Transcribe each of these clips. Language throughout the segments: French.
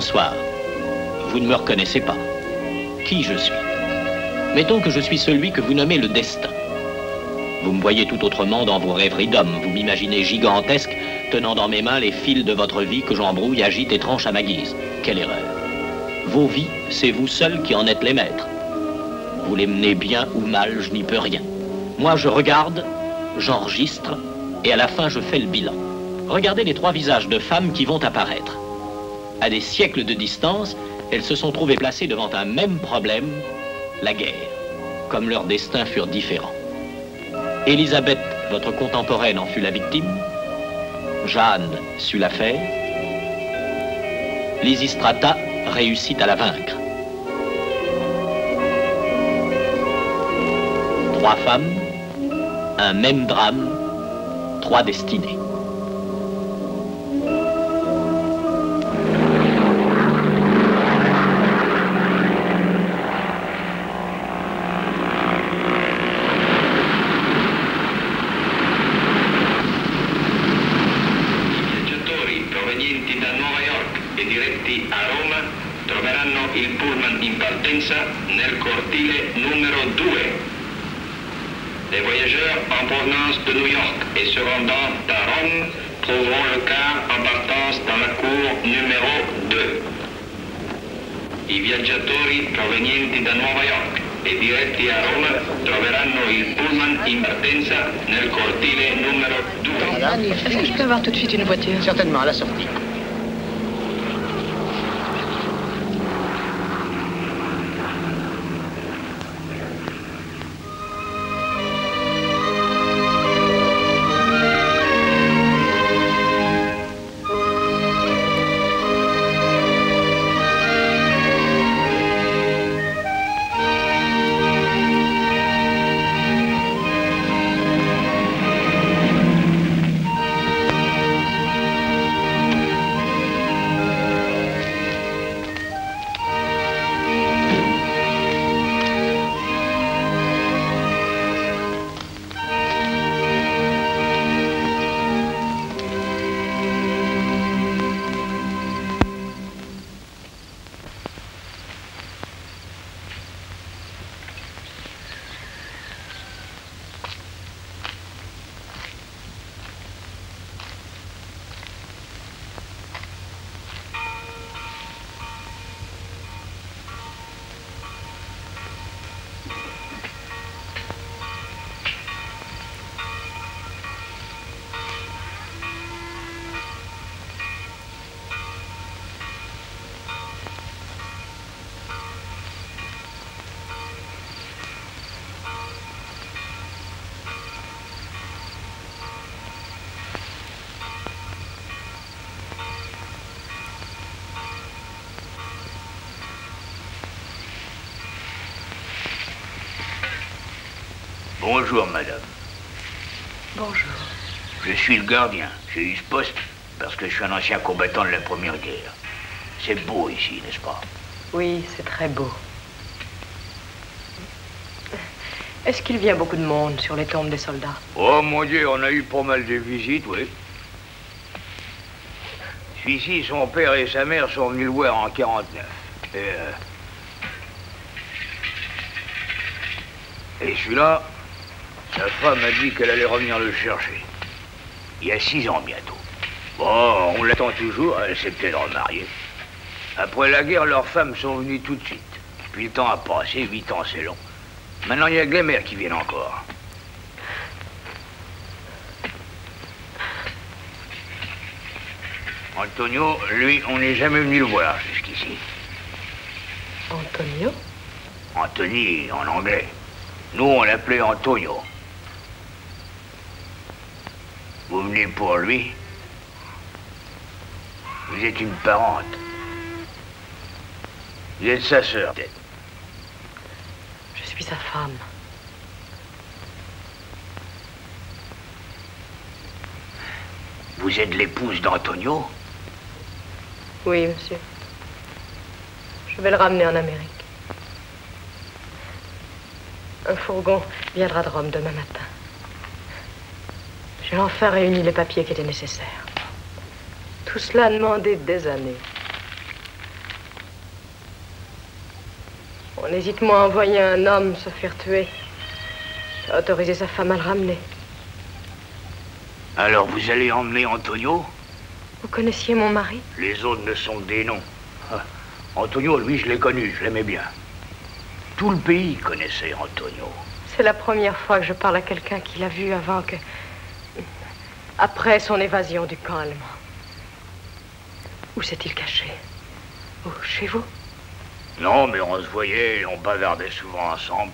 Bonsoir. Vous ne me reconnaissez pas. Qui je suis? Mettons que je suis celui que vous nommez le destin. Vous me voyez tout autrement dans vos rêveries d'homme. Vous m'imaginez gigantesque, tenant dans mes mains les fils de votre vie que j'embrouille, agite et tranche à ma guise. Quelle erreur. Vos vies, c'est vous seuls qui en êtes les maîtres. Vous les menez bien ou mal, je n'y peux rien. Moi, je regarde, j'enregistre, et à la fin, je fais le bilan. Regardez les 3 visages de femmes qui vont apparaître. À des siècles de distance, elles se sont trouvées placées devant un même problème, la guerre, comme leurs destins furent différents. Élisabeth, votre contemporaine, en fut la victime. Jeanne sut la faire. Lysistrata réussit à la vaincre. 3 femmes, un même drame, 3 destinées. Il pullman in partenza nel cortile numero 2. Les voyageurs en provenance de New York et se rendant à Rome trouveront le car en partance dans la cour numéro 2. I viaggiatori provenienti da Nuova York e diretti a Roma troveranno il pullman in partenza nel cortile numero 2. Est-ce que je peux avoir tout de suite une voiture? Certainement, à la sortie. Bonjour, madame. Bonjour. Je suis le gardien. J'ai eu ce poste parce que je suis un ancien combattant de la Première Guerre. C'est beau ici, n'est-ce pas? Oui, c'est très beau. Est-ce qu'il vient beaucoup de monde sur les tombes des soldats? Oh, mon Dieu, on a eu pas mal de visites, oui. Celui-ci, son père et sa mère sont venus le voir en 49. Et celui-là, sa femme a dit qu'elle allait revenir le chercher. Il y a 6 ans bientôt. Bon, on l'attend toujours, elle s'est peut-être remariée. Après la guerre, leurs femmes sont venues tout de suite. Puis le temps a passé, 8 ans c'est long. Maintenant, il y a que les mères qui viennent encore. Antonio, lui, on n'est jamais venu le voir jusqu'ici. Antonio? Anthony, en anglais. Nous, on l'appelait Antonio. Vous venez pour lui? Vous êtes une parente. Vous êtes sa sœur, peut-être. Je suis sa femme. Vous êtes l'épouse d'Antonio? Oui, monsieur. Je vais le ramener en Amérique. Un fourgon viendra de Rome demain matin. J'ai enfin réuni les papiers qui étaient nécessaires. Tout cela a demandé des années. On hésite moins à envoyer un homme se faire tuer qu'à autoriser sa femme à le ramener. Alors vous allez emmener Antonio? Vous connaissiez mon mari? Les autres ne sont que des noms. Ah, Antonio, lui, je l'ai connu, je l'aimais bien. Tout le pays connaissait Antonio. C'est la première fois que je parle à quelqu'un qui l'a vu avant que... Après son évasion du camp allemand. Où s'est-il caché? Où, chez vous? Non, mais on se voyait et on bavardait souvent ensemble.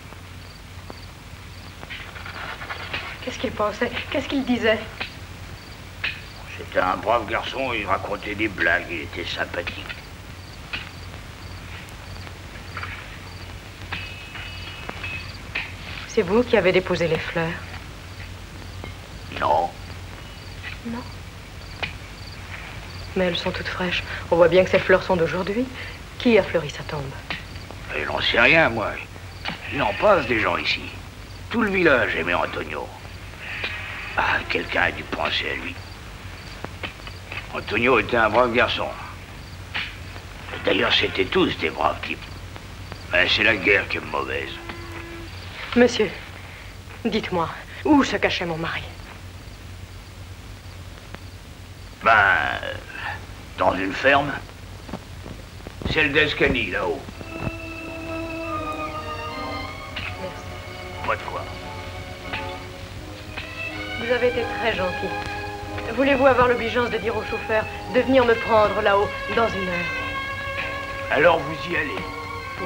Qu'est-ce qu'il pensait? Qu'est-ce qu'il disait? C'était un brave garçon, il racontait des blagues, il était sympathique. C'est vous qui avez déposé les fleurs? Non. Non. Mais elles sont toutes fraîches. On voit bien que ces fleurs sont d'aujourd'hui. Qui a fleuri sa tombe? Je n'en sais rien, moi. J'en passe des gens ici. Tout le village aimait Antonio. Ah, quelqu'un a dû penser à lui. Antonio était un brave garçon. D'ailleurs, c'était tous des braves types. Mais c'est la guerre qui est mauvaise. Monsieur, dites-moi, où se cachait mon mari? Dans une ferme. Celle d'Escany, là-haut. Merci. Pas de quoi. Vous avez été très gentil. Voulez-vous avoir l'obligeance de dire au chauffeur de venir me prendre là-haut dans 1 heure? Alors vous y allez. Oui.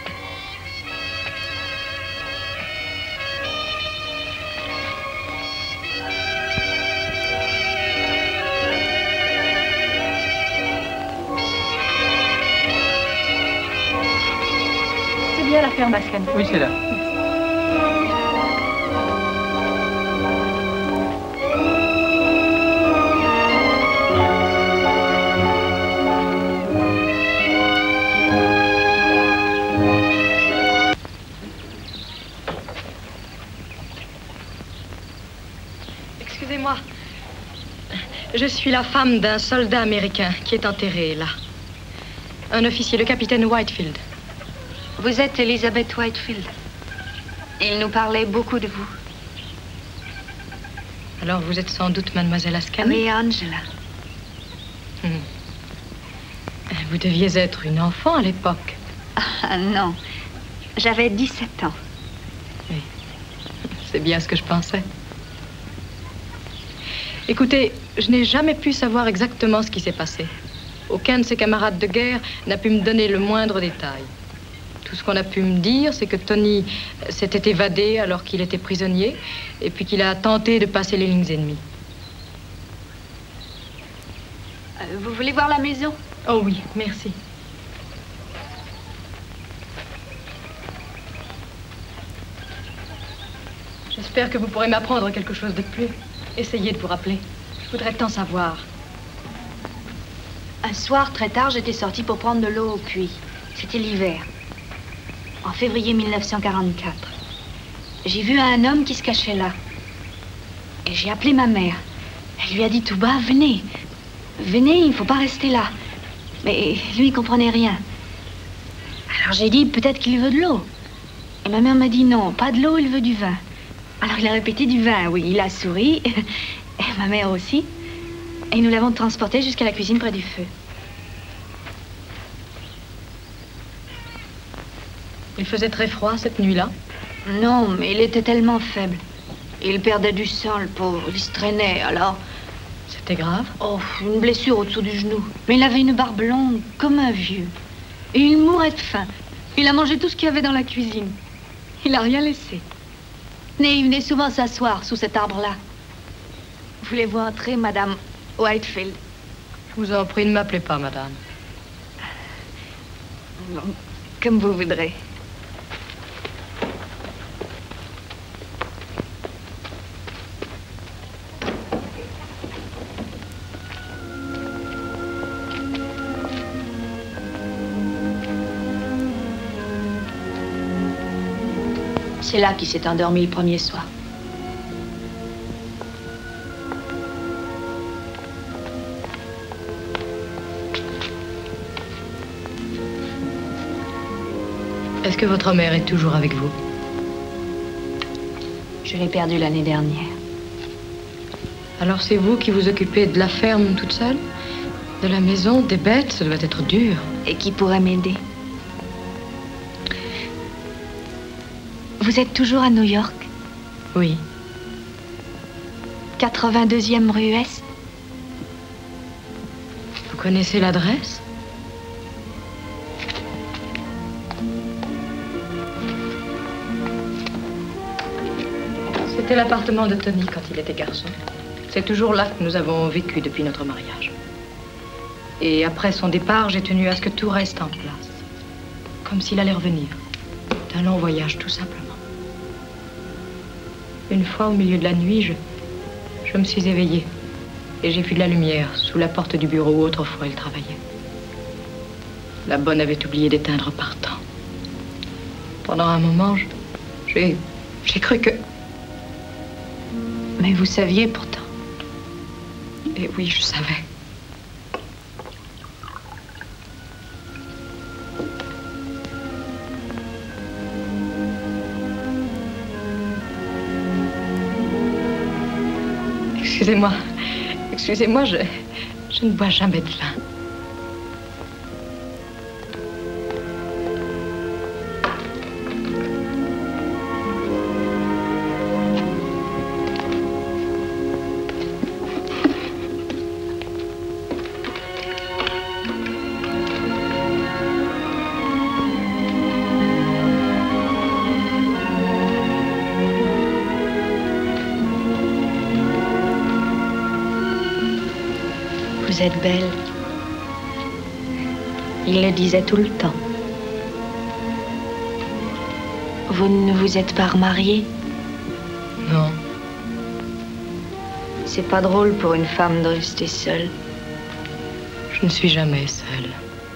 C'est bien la ferme Ascany. Oui, c'est là. Excusez-moi. Je suis la femme d'un soldat américain qui est enterré là. Un officier, le capitaine Whitefield. Vous êtes Elizabeth Whitefield. Il nous parlait beaucoup de vous. Alors vous êtes sans doute mademoiselle Ascany? Oui, Angela. Vous deviez être une enfant à l'époque. Ah, non. J'avais 17 ans. Oui. C'est bien ce que je pensais. Écoutez, je n'ai jamais pu savoir exactement ce qui s'est passé. Aucun de ses camarades de guerre n'a pu me donner le moindre détail. Tout ce qu'on a pu me dire, c'est que Tony s'était évadé alors qu'il était prisonnier et puis qu'il a tenté de passer les lignes ennemies. Vous voulez voir la maison? Oh oui, merci. J'espère que vous pourrez m'apprendre quelque chose de plus. Essayez de vous rappeler. Je voudrais tant savoir. Un soir, très tard, j'étais sortie pour prendre de l'eau au puits. C'était l'hiver. En février 1944. J'ai vu un homme qui se cachait là. Et j'ai appelé ma mère. Elle lui a dit tout bas, venez. Venez, il ne faut pas rester là. Mais lui, il comprenait rien. Alors j'ai dit, peut-être qu'il veut de l'eau. Et ma mère m'a dit, non, pas de l'eau, il veut du vin. Alors il a répété du vin, oui, il a souri. Et ma mère aussi. Et nous l'avons transporté jusqu'à la cuisine près du feu. Il faisait très froid cette nuit-là? Non, mais il était tellement faible. Il perdait du sang, le pauvre. Il se traînait, alors... C'était grave? Oh, une blessure au-dessous du genou. Mais il avait une barbe longue, comme un vieux. Et il mourait de faim. Il a mangé tout ce qu'il y avait dans la cuisine. Il n'a rien laissé. Mais il venait souvent s'asseoir sous cet arbre-là. Voulez-vous entrer, Madame Whitefield? Je vous en prie, ne m'appelez pas, madame. Bon, comme vous voudrez. C'est là qu'il s'est endormi le premier soir. Est-ce que votre mère est toujours avec vous? Je l'ai perdue l'année dernière. Alors c'est vous qui vous occupez de la ferme toute seule? De la maison, des bêtes? Ça doit être dur. Et qui pourrait m'aider? Vous êtes toujours à New York? Oui. 82e rue Est? Vous connaissez l'adresse? C'était l'appartement de Tony quand il était garçon. C'est toujours là que nous avons vécu depuis notre mariage. Et après son départ, j'ai tenu à ce que tout reste en place. Comme s'il allait revenir. D'un long voyage, tout simplement. Une fois, au milieu de la nuit, je me suis éveillée. Et j'ai vu de la lumière sous la porte du bureau où autrefois il travaillait. La bonne avait oublié d'éteindre partant. Pendant un moment, j'ai cru que... Mais vous saviez pourtant. Et oui, je savais. Excusez-moi, je ne bois jamais de vin. Vous êtes belle. Il le disait tout le temps. Vous ne vous êtes pas remariée? Non. C'est pas drôle pour une femme de rester seule. Je ne suis jamais seule.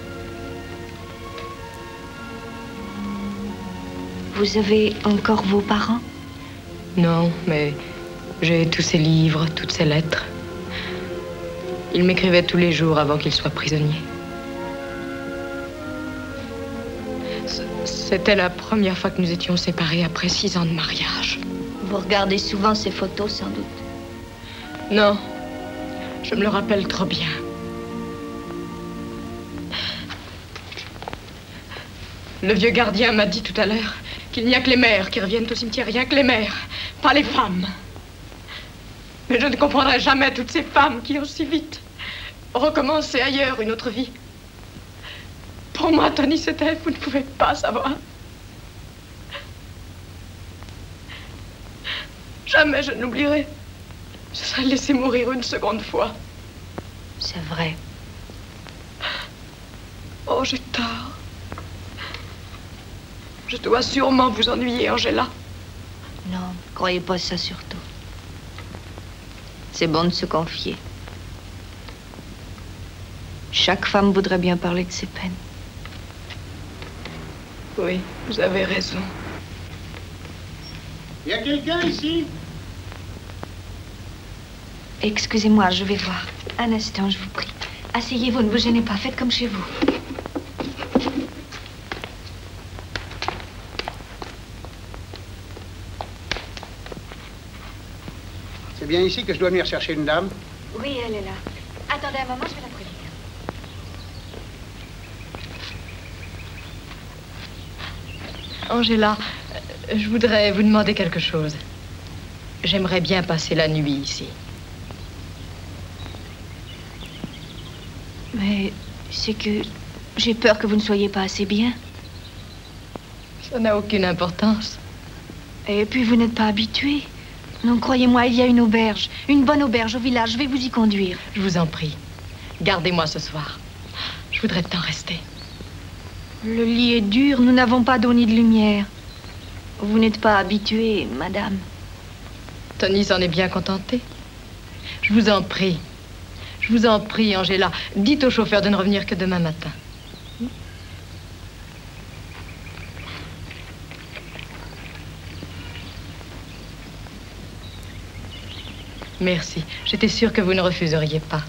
Vous avez encore vos parents? Non, mais j'ai tous ces livres, toutes ces lettres. Il m'écrivait tous les jours avant qu'il soit prisonnier. C'était la première fois que nous étions séparés après 6 ans de mariage. Vous regardez souvent ces photos, sans doute? Non, je me le rappelle trop bien. Le vieux gardien m'a dit tout à l'heure qu'il n'y a que les mères qui reviennent au cimetière, rien que les mères, pas les femmes. Mais je ne comprendrai jamais toutes ces femmes qui ont si vite recommencé ailleurs une autre vie. Pour moi, Tony, c'était, vous ne pouvez pas savoir. Jamais je n'oublierai. Je serais laissé mourir une seconde fois. C'est vrai. Oh, j'ai tort. Je dois sûrement vous ennuyer, Angela. Non, croyez pas ça surtout. C'est bon de se confier. Chaque femme voudrait bien parler de ses peines. Oui, vous avez raison. Y a quelqu'un ici? Excusez-moi, je vais voir. Un instant, je vous prie. Asseyez-vous, ne vous gênez pas, faites comme chez vous. C'est bien ici que je dois venir chercher une dame? Oui, elle est là. Attendez un moment, je vais la prévenir. Angela, je voudrais vous demander quelque chose. J'aimerais bien passer la nuit ici. Mais c'est que j'ai peur que vous ne soyez pas assez bien. Ça n'a aucune importance. Et puis vous n'êtes pas habitué. Non, croyez-moi, il y a une auberge. Une bonne auberge au village. Je vais vous y conduire. Je vous en prie. Gardez-moi ce soir. Je voudrais tant rester. Le lit est dur. Nous n'avons pas d'eau ni de lumière. Vous n'êtes pas habituée, madame. Tony s'en est bien contenté. Je vous en prie. Je vous en prie, Angela. Dites au chauffeur de ne revenir que demain matin. Merci. J'étais sûre que vous ne refuseriez pas.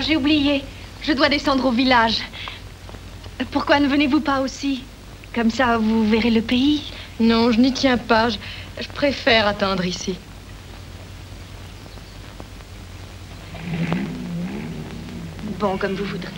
j'ai oublié. Je dois descendre au village. Pourquoi ne venez-vous pas aussi? Comme ça, vous verrez le pays. Non, je n'y tiens pas. Je préfère attendre ici. Bon, comme vous voudrez.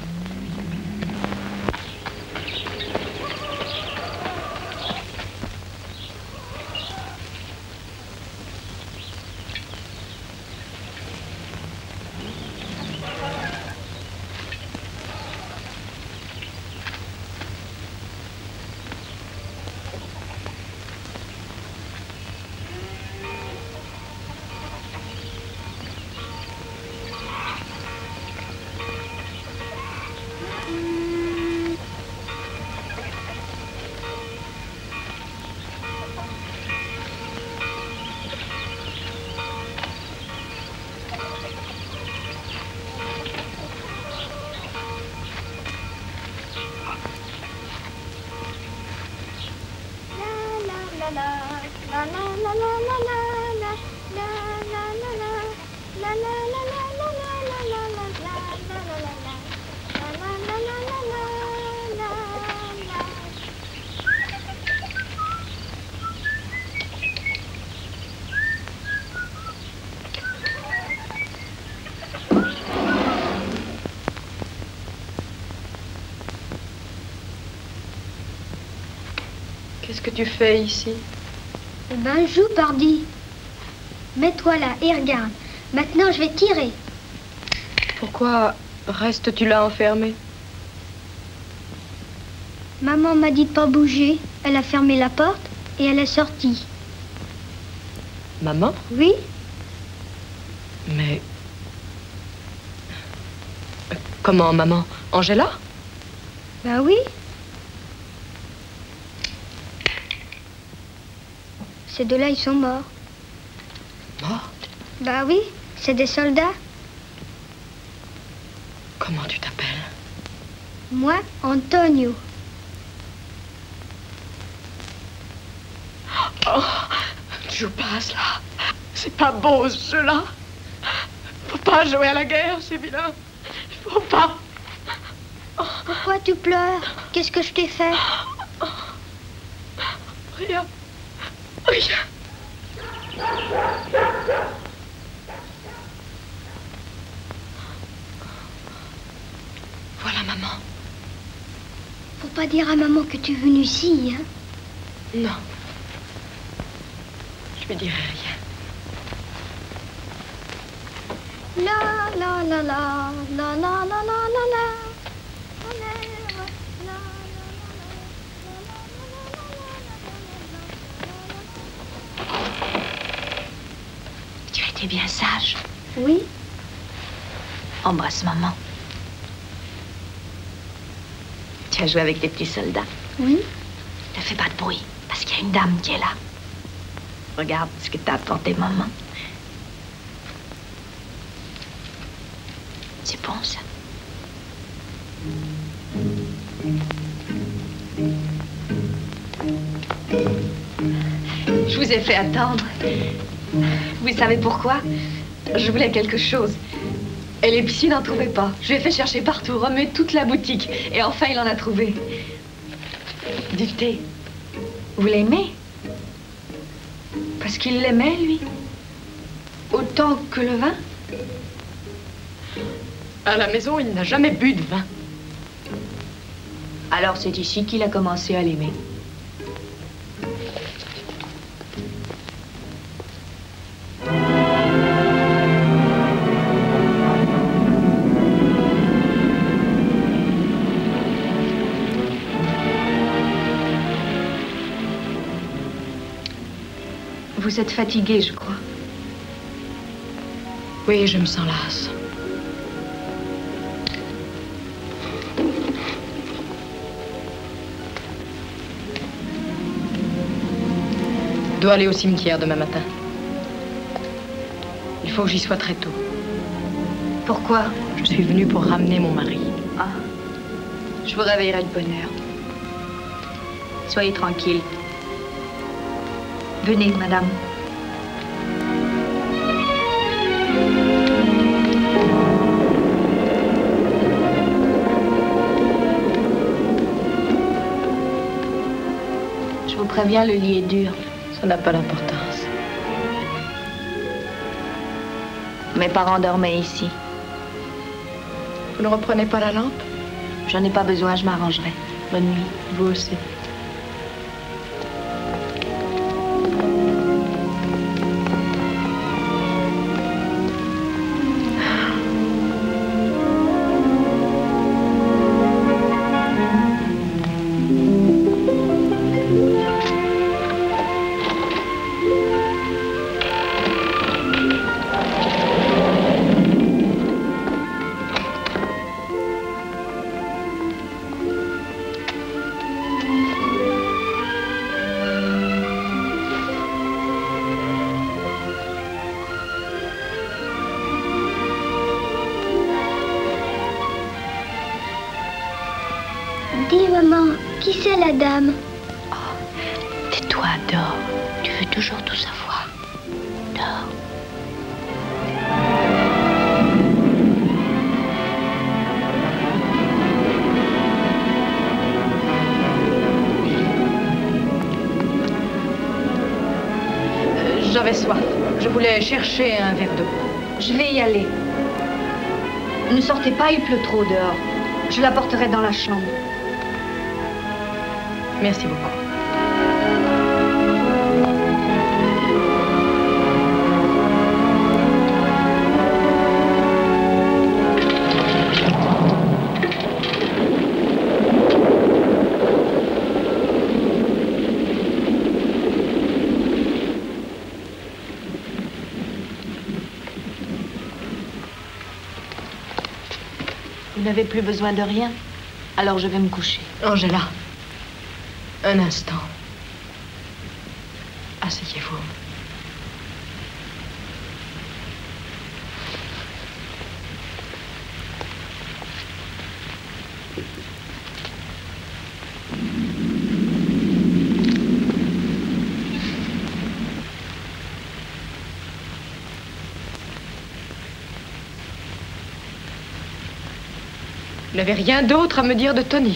Qu'est-ce que tu fais ici? Eh ben, joue, pardi. Mets-toi là et regarde. Maintenant, je vais tirer. Pourquoi restes-tu là enfermé? Maman m'a dit de pas bouger. Elle a fermé la porte et elle est sortie. Maman? Oui? Mais... Comment, maman? Angela? Ben oui. Ces deux-là, ils sont morts. Morts? Ben oui, c'est des soldats. Comment tu t'appelles? Moi, Antonio. Oh, tu joues pas à cela. C'est pas beau, ce jeu-là. Faut pas jouer à la guerre, c'est vilain. Faut pas. Pourquoi tu pleures? Qu'est-ce que je t'ai fait? Rien. Rien. Voilà, maman. Faut pas dire à maman que tu es venue ici, hein? Non. Je lui dirai rien. La la la la la la la la la la. Tu as été bien sage. Oui? Embrasse maman. Tu as joué avec les petits soldats. Oui? Ne fais pas de bruit, parce qu'il y a une dame qui est là. Regarde ce que t'a apporté maman. C'est bon, ça. Je vous ai fait attendre. Vous savez pourquoi? Je voulais quelque chose. Et l'épicier n'en trouvait pas. Je lui ai fait chercher partout, remuer toute la boutique. Et enfin, il en a trouvé. Du thé. Vous l'aimez? Parce qu'il l'aimait, lui. Autant que le vin. À la maison, il n'a jamais bu de vin. Alors c'est ici qu'il a commencé à l'aimer. Vous êtes fatigué, je crois. Oui, je me sens lasse. Je dois aller au cimetière demain matin. Il faut que j'y sois très tôt. Pourquoi? Je suis venue pour ramener mon mari. Ah, je vous réveillerai de bonne heure. Soyez tranquille. Venez, madame. Je vous préviens, le lit est dur. Ça n'a pas d'importance. Mes parents dormaient ici. Vous ne reprenez pas la lampe? J'en ai pas besoin, je m'arrangerai. Bonne nuit. Vous aussi. Dis, maman, qui c'est la dame? Tais-toi, dors. Tu veux toujours tout savoir. Dors. J'avais soif. Je voulais chercher un verre d'eau. Je vais y aller. Ne sortez pas, il pleut trop dehors. Je la porterai dans la chambre. Merci beaucoup. Vous n'avez plus besoin de rien. Alors je vais me coucher. Angela, un instant. Asseyez-vous. Vous n'avez rien d'autre à me dire de Tony?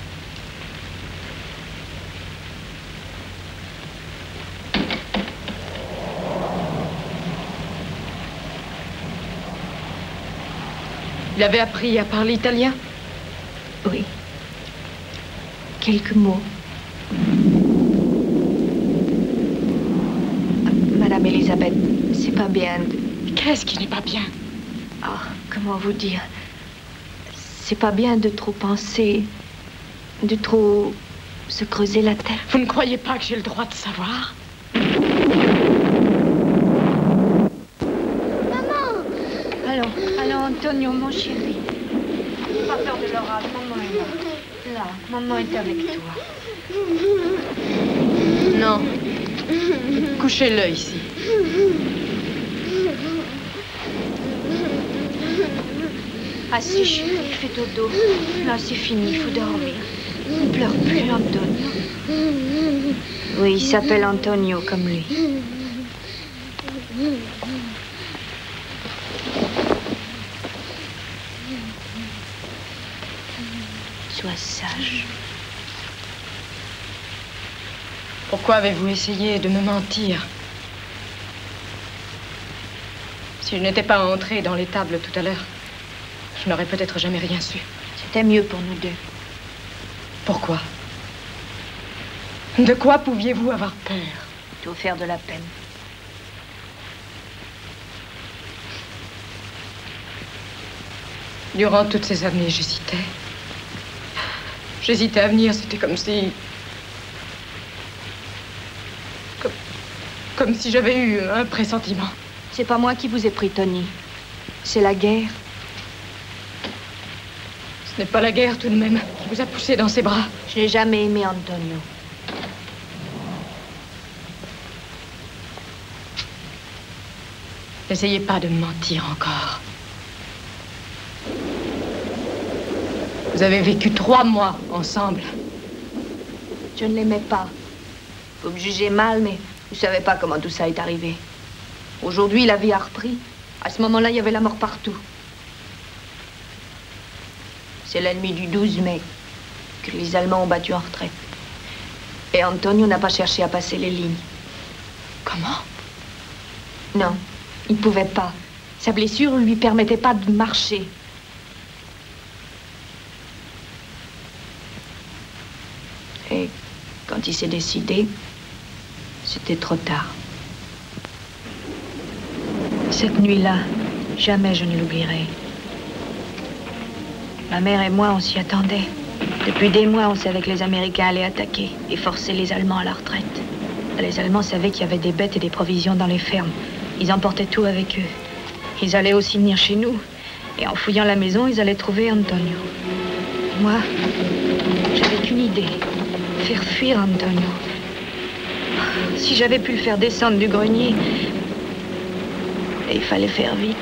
Il avait appris à parler italien? Oui. Quelques mots. Madame Elisabeth, c'est pas bien de... Qu'est-ce qui n'est pas bien? Oh, comment vous dire? C'est pas bien de trop penser, de trop se creuser la tête. Vous ne croyez pas que j'ai le droit de savoir? Allons, Antonio, mon chéri. N'aie pas peur de l'orage, maman est là. Là, maman est avec toi. Non. Couchez-le ici. Assis, chéri, fais dodo. Là, c'est fini, il faut dormir. Ne pleure plus, Antonio. Oui, il s'appelle Antonio, comme lui. Sois sage. Pourquoi avez-vous essayé de me mentir? Si je n'étais pas entrée dans l'étable tout à l'heure, je n'aurais peut-être jamais rien su. C'était mieux pour nous deux. Pourquoi? De quoi pouviez-vous avoir peur? Tu vas faire de la peine. Durant toutes ces années, j'hésitais. J'hésitais à venir, c'était comme si... Comme si j'avais eu un pressentiment. C'est pas moi qui vous ai pris, Tony. C'est la guerre. Ce n'est pas la guerre, tout de même, qui vous a poussé dans ses bras. Je n'ai jamais aimé Antonio. N'essayez pas de me mentir encore. Vous avez vécu 3 mois ensemble. Je ne l'aimais pas. Vous me jugez mal, mais vous ne savez pas comment tout ça est arrivé. Aujourd'hui, la vie a repris. À ce moment-là, il y avait la mort partout. C'est la nuit du 12 mai que les Allemands ont battu en retraite. Et Antonio n'a pas cherché à passer les lignes. Comment? Non, il ne pouvait pas. Sa blessure ne lui permettait pas de marcher. Et quand il s'est décidé, c'était trop tard. Cette nuit-là, jamais je ne l'oublierai. Ma mère et moi, on s'y attendait. Depuis des mois, on savait que les Américains allaient attaquer et forcer les Allemands à la retraite. Les Allemands savaient qu'il y avait des bêtes et des provisions dans les fermes. Ils emportaient tout avec eux. Ils allaient aussi venir chez nous. Et en fouillant la maison, ils allaient trouver Antonio. Moi, j'avais qu'une idée. Faire fuir Antonio. Si j'avais pu le faire descendre du grenier, il fallait faire vite.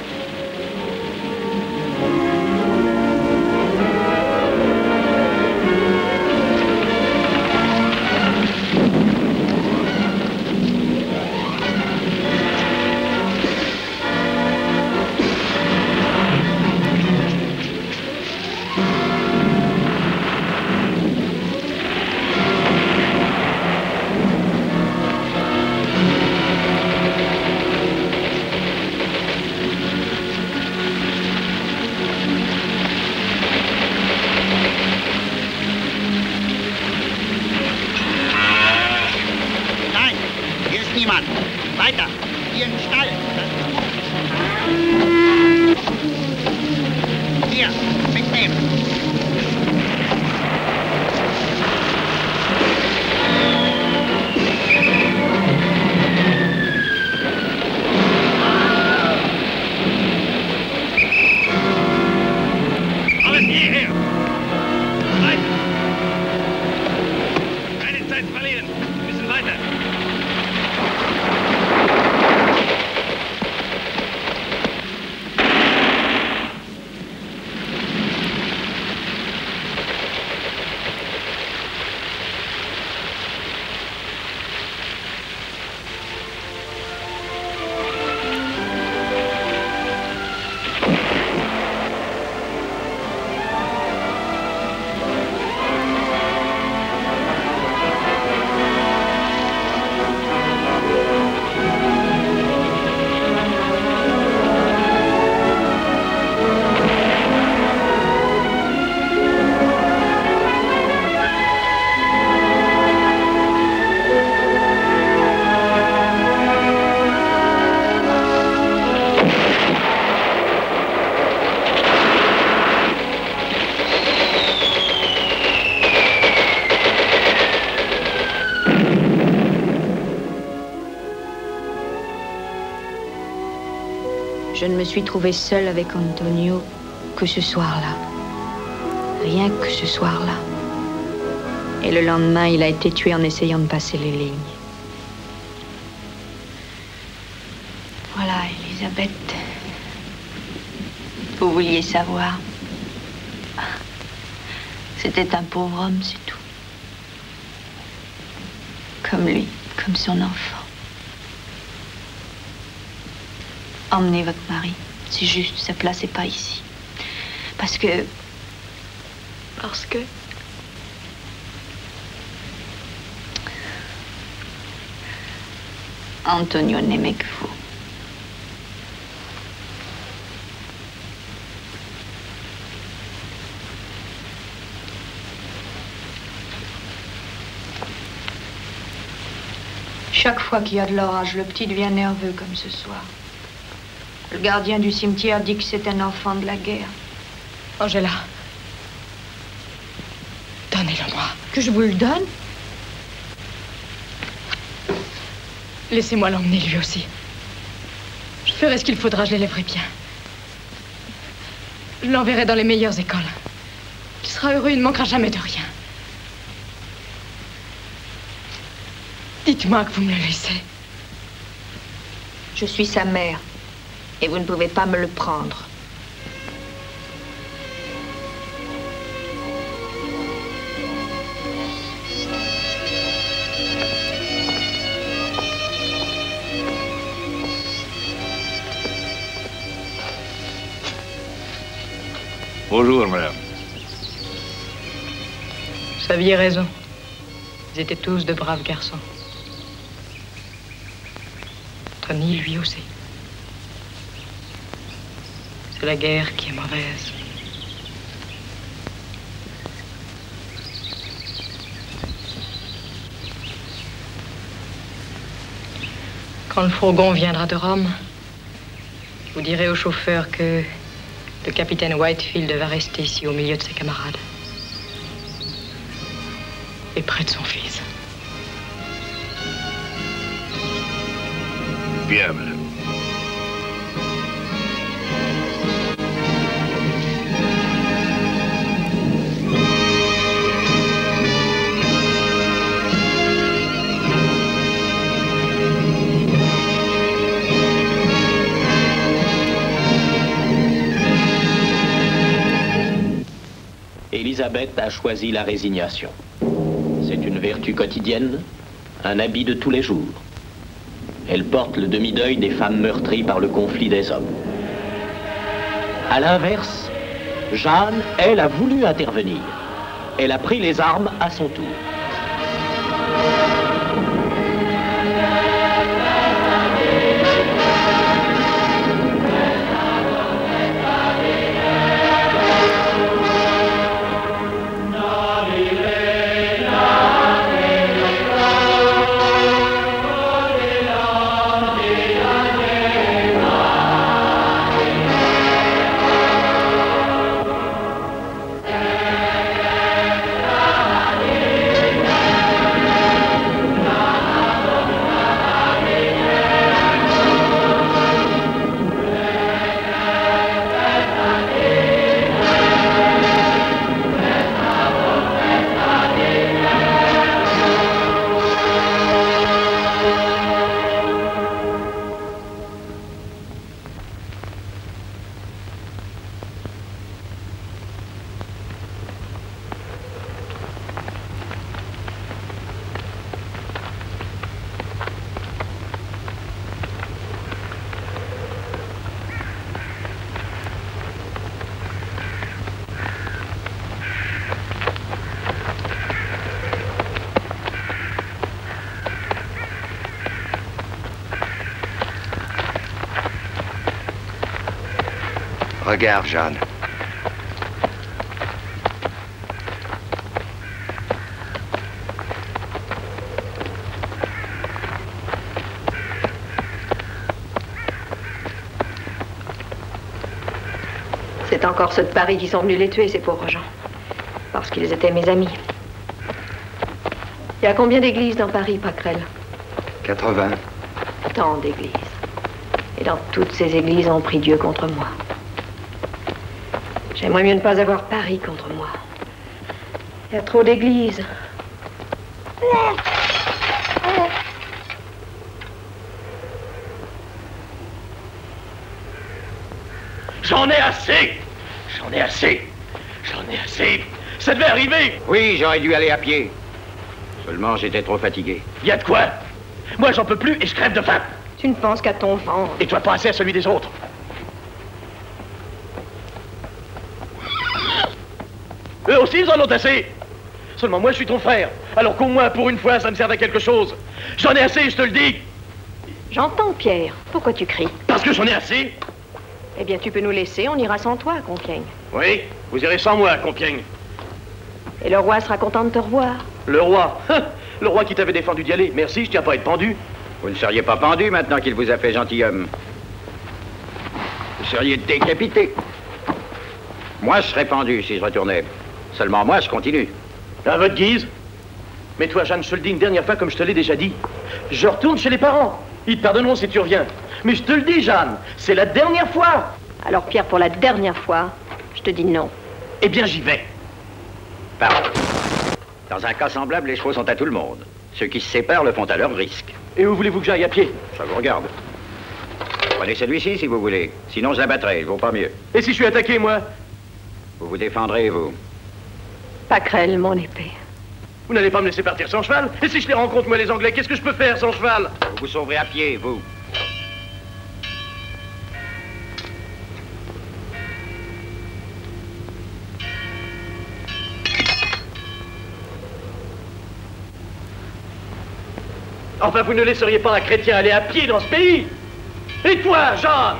Je ne me suis trouvée seule avec Antonio que ce soir-là. Rien que ce soir-là. Et le lendemain, il a été tué en essayant de passer les lignes. Voilà, Elisabeth. Vous vouliez savoir. C'était un pauvre homme, c'est tout. Comme lui, comme son enfant. Emmenez votre mari. C'est juste, sa place n'est pas ici. Parce que... Antonio n'aimait que vous. Chaque fois qu'il y a de l'orage, le petit devient nerveux comme ce soir. Le gardien du cimetière dit que c'est un enfant de la guerre. Angela, donnez-le-moi. Que je vous le donne? Laissez-moi l'emmener lui aussi. Je ferai ce qu'il faudra, je l'élèverai bien. Je l'enverrai dans les meilleures écoles. Il sera heureux, il ne manquera jamais de rien. Dites-moi que vous me le laissez. Je suis sa mère. Et vous ne pouvez pas me le prendre. Bonjour, madame. Vous aviez raison. Ils étaient tous de braves garçons. Tony, lui aussi. C'est la guerre qui est mauvaise. Quand le fourgon viendra de Rome, vous direz au chauffeur que le capitaine Whitefield va rester ici au milieu de ses camarades. Et près de son fils. Bien, madame. Élisabeth a choisi la résignation. C'est une vertu quotidienne, un habit de tous les jours. Elle porte le demi-deuil des femmes meurtries par le conflit des hommes. À l'inverse, Jeanne, elle, a voulu intervenir. Elle a pris les armes à son tour. Regarde, Jeanne. C'est encore ceux de Paris qui sont venus les tuer, ces pauvres gens. Parce qu'ils étaient mes amis. Il y a combien d'églises dans Paris, Pacrel? 80. Tant d'églises. Et dans toutes ces églises, on prie Dieu contre moi. J'aimerais mieux ne pas avoir Paris contre moi. Il y a trop d'églises. J'en ai assez! J'en ai assez! J'en ai assez! Ça devait arriver! Oui, j'aurais dû aller à pied. Seulement, j'étais trop fatigué. Y a de quoi? Moi, j'en peux plus et je crève de faim. Tu ne penses qu'à ton ventre. Et toi, pas assez à celui des autres. Eux aussi, ils en ont assez. Seulement, moi, je suis ton frère. Alors qu'au moins, pour une fois, ça me serve à quelque chose. J'en ai assez, je te le dis. J'entends, Pierre. Pourquoi tu cries? Parce que j'en ai assez. Eh bien, tu peux nous laisser, on ira sans toi à Compiègne. Oui, vous irez sans moi à Compiègne. Et le roi sera content de te revoir. Le roi? Le roi qui t'avait défendu d'y aller. Merci, je tiens pas à être pendu. Vous ne seriez pas pendu maintenant qu'il vous a fait gentilhomme. Vous seriez décapité. Moi, je serais pendu si je retournais. Seulement moi, je continue. À votre guise. Mais toi, Jeanne, je te le dis une dernière fois, comme je te l'ai déjà dit. Je retourne chez les parents. Ils te pardonneront si tu reviens. Mais je te le dis, Jeanne, c'est la dernière fois. Alors, Pierre, pour la dernière fois, je te dis non. Eh bien, j'y vais. Pardon. Dans un cas semblable, les chevaux sont à tout le monde. Ceux qui se séparent le font à leur risque. Et où voulez-vous que j'aille à pied? Ça vous regarde. Prenez celui-ci si vous voulez. Sinon, je l'abattrai, il vaut pas mieux. Et si je suis attaqué, moi? Vous vous défendrez, vous. Pacrel, mon épée. Vous n'allez pas me laisser partir sans cheval? Et si je les rencontre, moi, les Anglais, qu'est-ce que je peux faire sans cheval? Vous vous sauverez à pied, vous. Enfin, vous ne laisseriez pas un chrétien aller à pied dans ce pays. Et toi, Jeanne?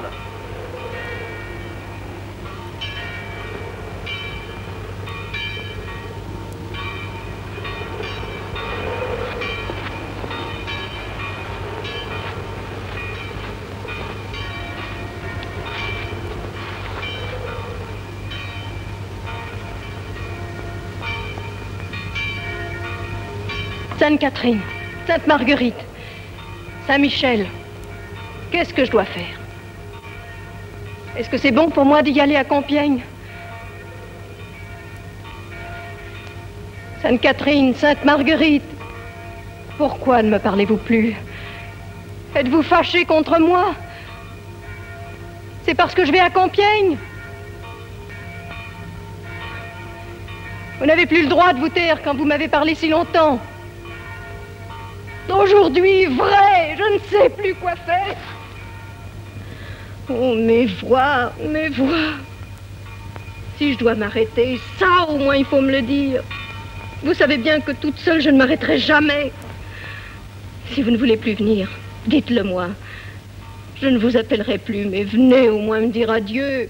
Sainte-Catherine, Sainte-Marguerite, Saint-Michel, qu'est-ce que je dois faire? Est-ce que c'est bon pour moi d'y aller à Compiègne? Sainte-Catherine, Sainte-Marguerite, pourquoi ne me parlez-vous plus? Êtes-vous fâchés contre moi? C'est parce que je vais à Compiègne? Vous n'avez plus le droit de vous taire quand vous m'avez parlé si longtemps. Aujourd'hui, vrai, je ne sais plus quoi faire. Oh, mes voix, mes voix. Si je dois m'arrêter, ça au moins il faut me le dire. Vous savez bien que toute seule je ne m'arrêterai jamais. Si vous ne voulez plus venir, dites-le moi. Je ne vous appellerai plus, mais venez au moins me dire adieu.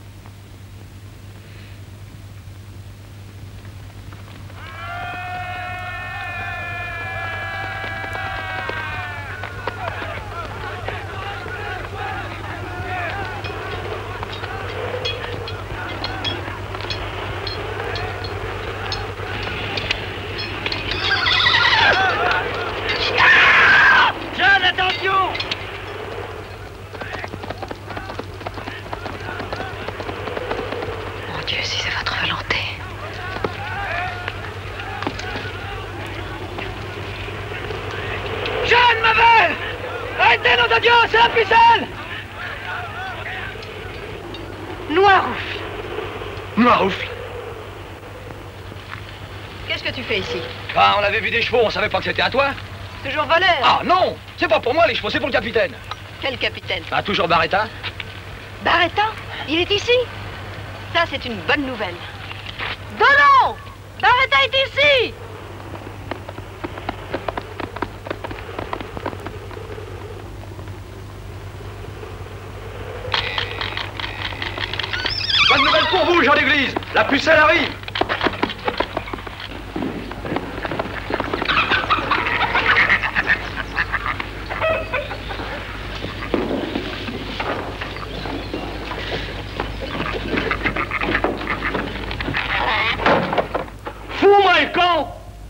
C'est la pucelle! Noiroufle. Noiroufle. Qu'est-ce que tu fais ici? Ah, on avait vu des chevaux, on savait pas que c'était à toi. Toujours voleur. Ah non, c'est pas pour moi les chevaux, c'est pour le capitaine. Quel capitaine? Ah, toujours Barretta. Barretta? Il est ici? Ça, c'est une bonne nouvelle. Dollon! Barretta est ici! Bonne nouvelle pour vous, Jean d'Église. La pucelle arrive. Fous-moi le camp!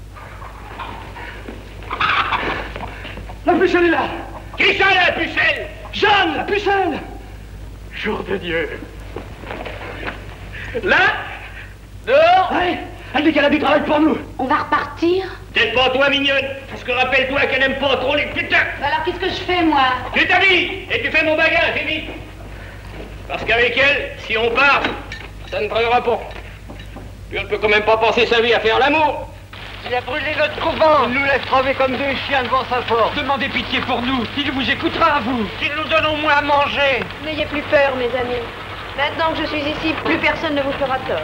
La pucelle est là! Qui ça, la pucelle? Jeanne, la pucelle! Jour de Dieu! Là? Dehors? Ouais, elle dit qu'elle a du travail pour nous. On va repartir? Peut-être pas toi, mignonne, parce que rappelle-toi qu'elle n'aime pas trop les putains. Alors qu'est-ce que je fais, moi? Tu t'habilles et tu fais mon bagage, et vite. Parce qu'avec elle, si on part, ça ne brûlera pas. Puis on ne peut quand même pas passer sa vie à faire l'amour. Il a brûlé notre couvent. Il nous laisse crever comme deux chiens devant sa porte. Demandez pitié pour nous. Il vous écoutera, vous. Qu'il nous donne au moins à manger. N'ayez plus peur, mes amis. Maintenant que je suis ici, plus personne ne vous fera tort.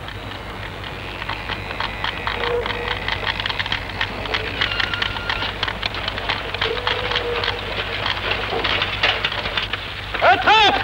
Attrape!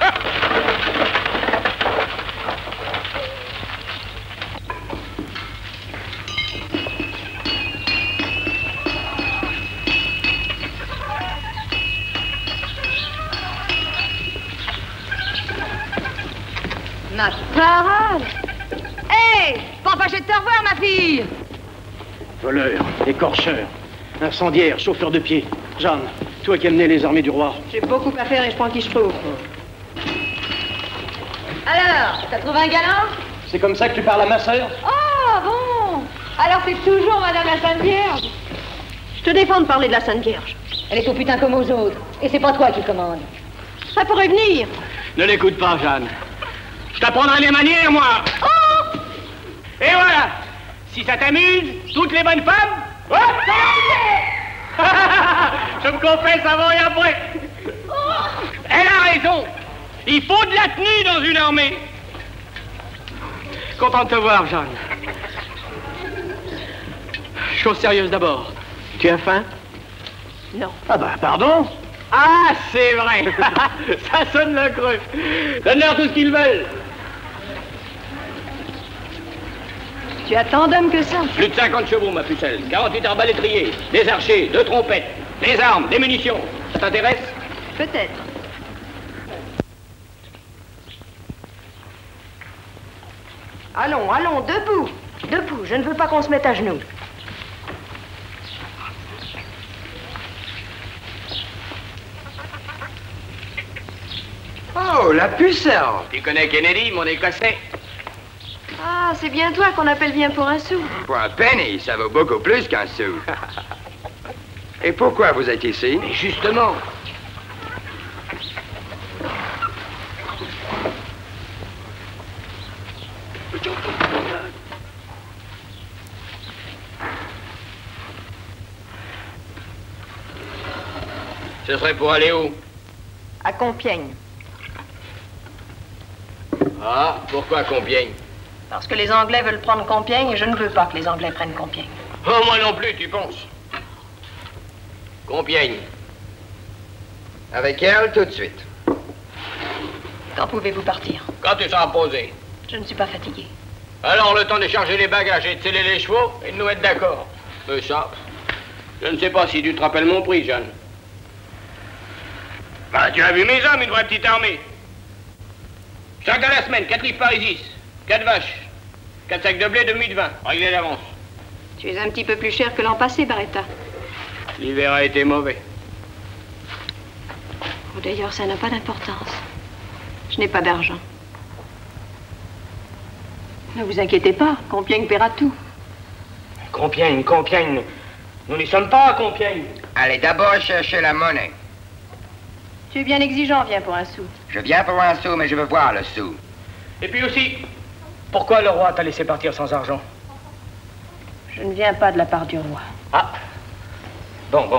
Ma parole! Hé! Pas fâché de te revoir, ma fille! Voleur, écorcheur, incendiaire, chauffeur de pied. Jeanne, toi qui as mené les armées du roi. J'ai beaucoup à faire et je prends qui je trouve. Alors, t'as trouvé un galant? C'est comme ça que tu parles à ma sœur? Oh, bon! Alors c'est toujours Madame la Sainte Vierge? Je te défends de parler de la Sainte Vierge. Elle est au putain comme aux autres. Et c'est pas toi qui commande. Ça pourrait venir. Ne l'écoute pas, Jeanne. Je t'apprendrai les manières, moi. Oh! Et voilà. Si ça t'amuse, toutes les bonnes femmes... Ouais, ça va. Je me confesse avant et après. Elle a raison. Il faut de la tenue dans une armée. Content de te voir, Jeanne. Chose sérieuse d'abord. Tu as faim? Non. Ah bah, pardon? Ah, c'est vrai. Ça sonne le creux. Donne-leur tout ce qu'ils veulent. Tu as tant d'hommes que ça? Plus de 50 chevaux, ma pucelle. 48 arbalétriers, des archers, 2 trompettes, des armes, des munitions. Ça t'intéresse? Peut-être. Allons, allons, debout. Debout, je ne veux pas qu'on se mette à genoux. Oh, la pucelle! Tu connais Kennedy, mon Écossais? Ah, c'est bien toi qu'on appelle bien pour un sou. Pour un penny, ça vaut beaucoup plus qu'un sou. Et pourquoi vous êtes ici? Mais justement. Ce serait pour aller où? À Compiègne. Ah, pourquoi Compiègne? Parce que les Anglais veulent prendre Compiègne et je ne veux pas que les Anglais prennent Compiègne. Oh, moi non plus, tu penses? Compiègne. Avec elle, tout de suite. Quand pouvez-vous partir? Quand tu seras posé. Je ne suis pas fatigué. Alors, le temps de charger les bagages et de sceller les chevaux et de nous mettre d'accord. Mais ça, je ne sais pas si tu te rappelles mon prix, Jeanne. Bah, tu as vu mes hommes, une vraie petite armée. Chaque à la semaine, 4 livres parisis, 4 vaches, 4 sacs de blé, 2 muids de vin, réglés d'avance. Tu es un petit peu plus cher que l'an passé, Barretta. L'hiver a été mauvais. Oh, d'ailleurs, ça n'a pas d'importance. Je n'ai pas d'argent. Ne vous inquiétez pas, Compiègne paiera tout. Compiègne, Compiègne. Nous n'y sommes pas à Compiègne. Allez d'abord chercher la monnaie. Tu es bien exigeant, viens pour un sou. Je viens pour un sou, mais je veux voir le sou. Et puis aussi, pourquoi le roi t'a laissé partir sans argent? Je ne viens pas de la part du roi. Ah. Bon.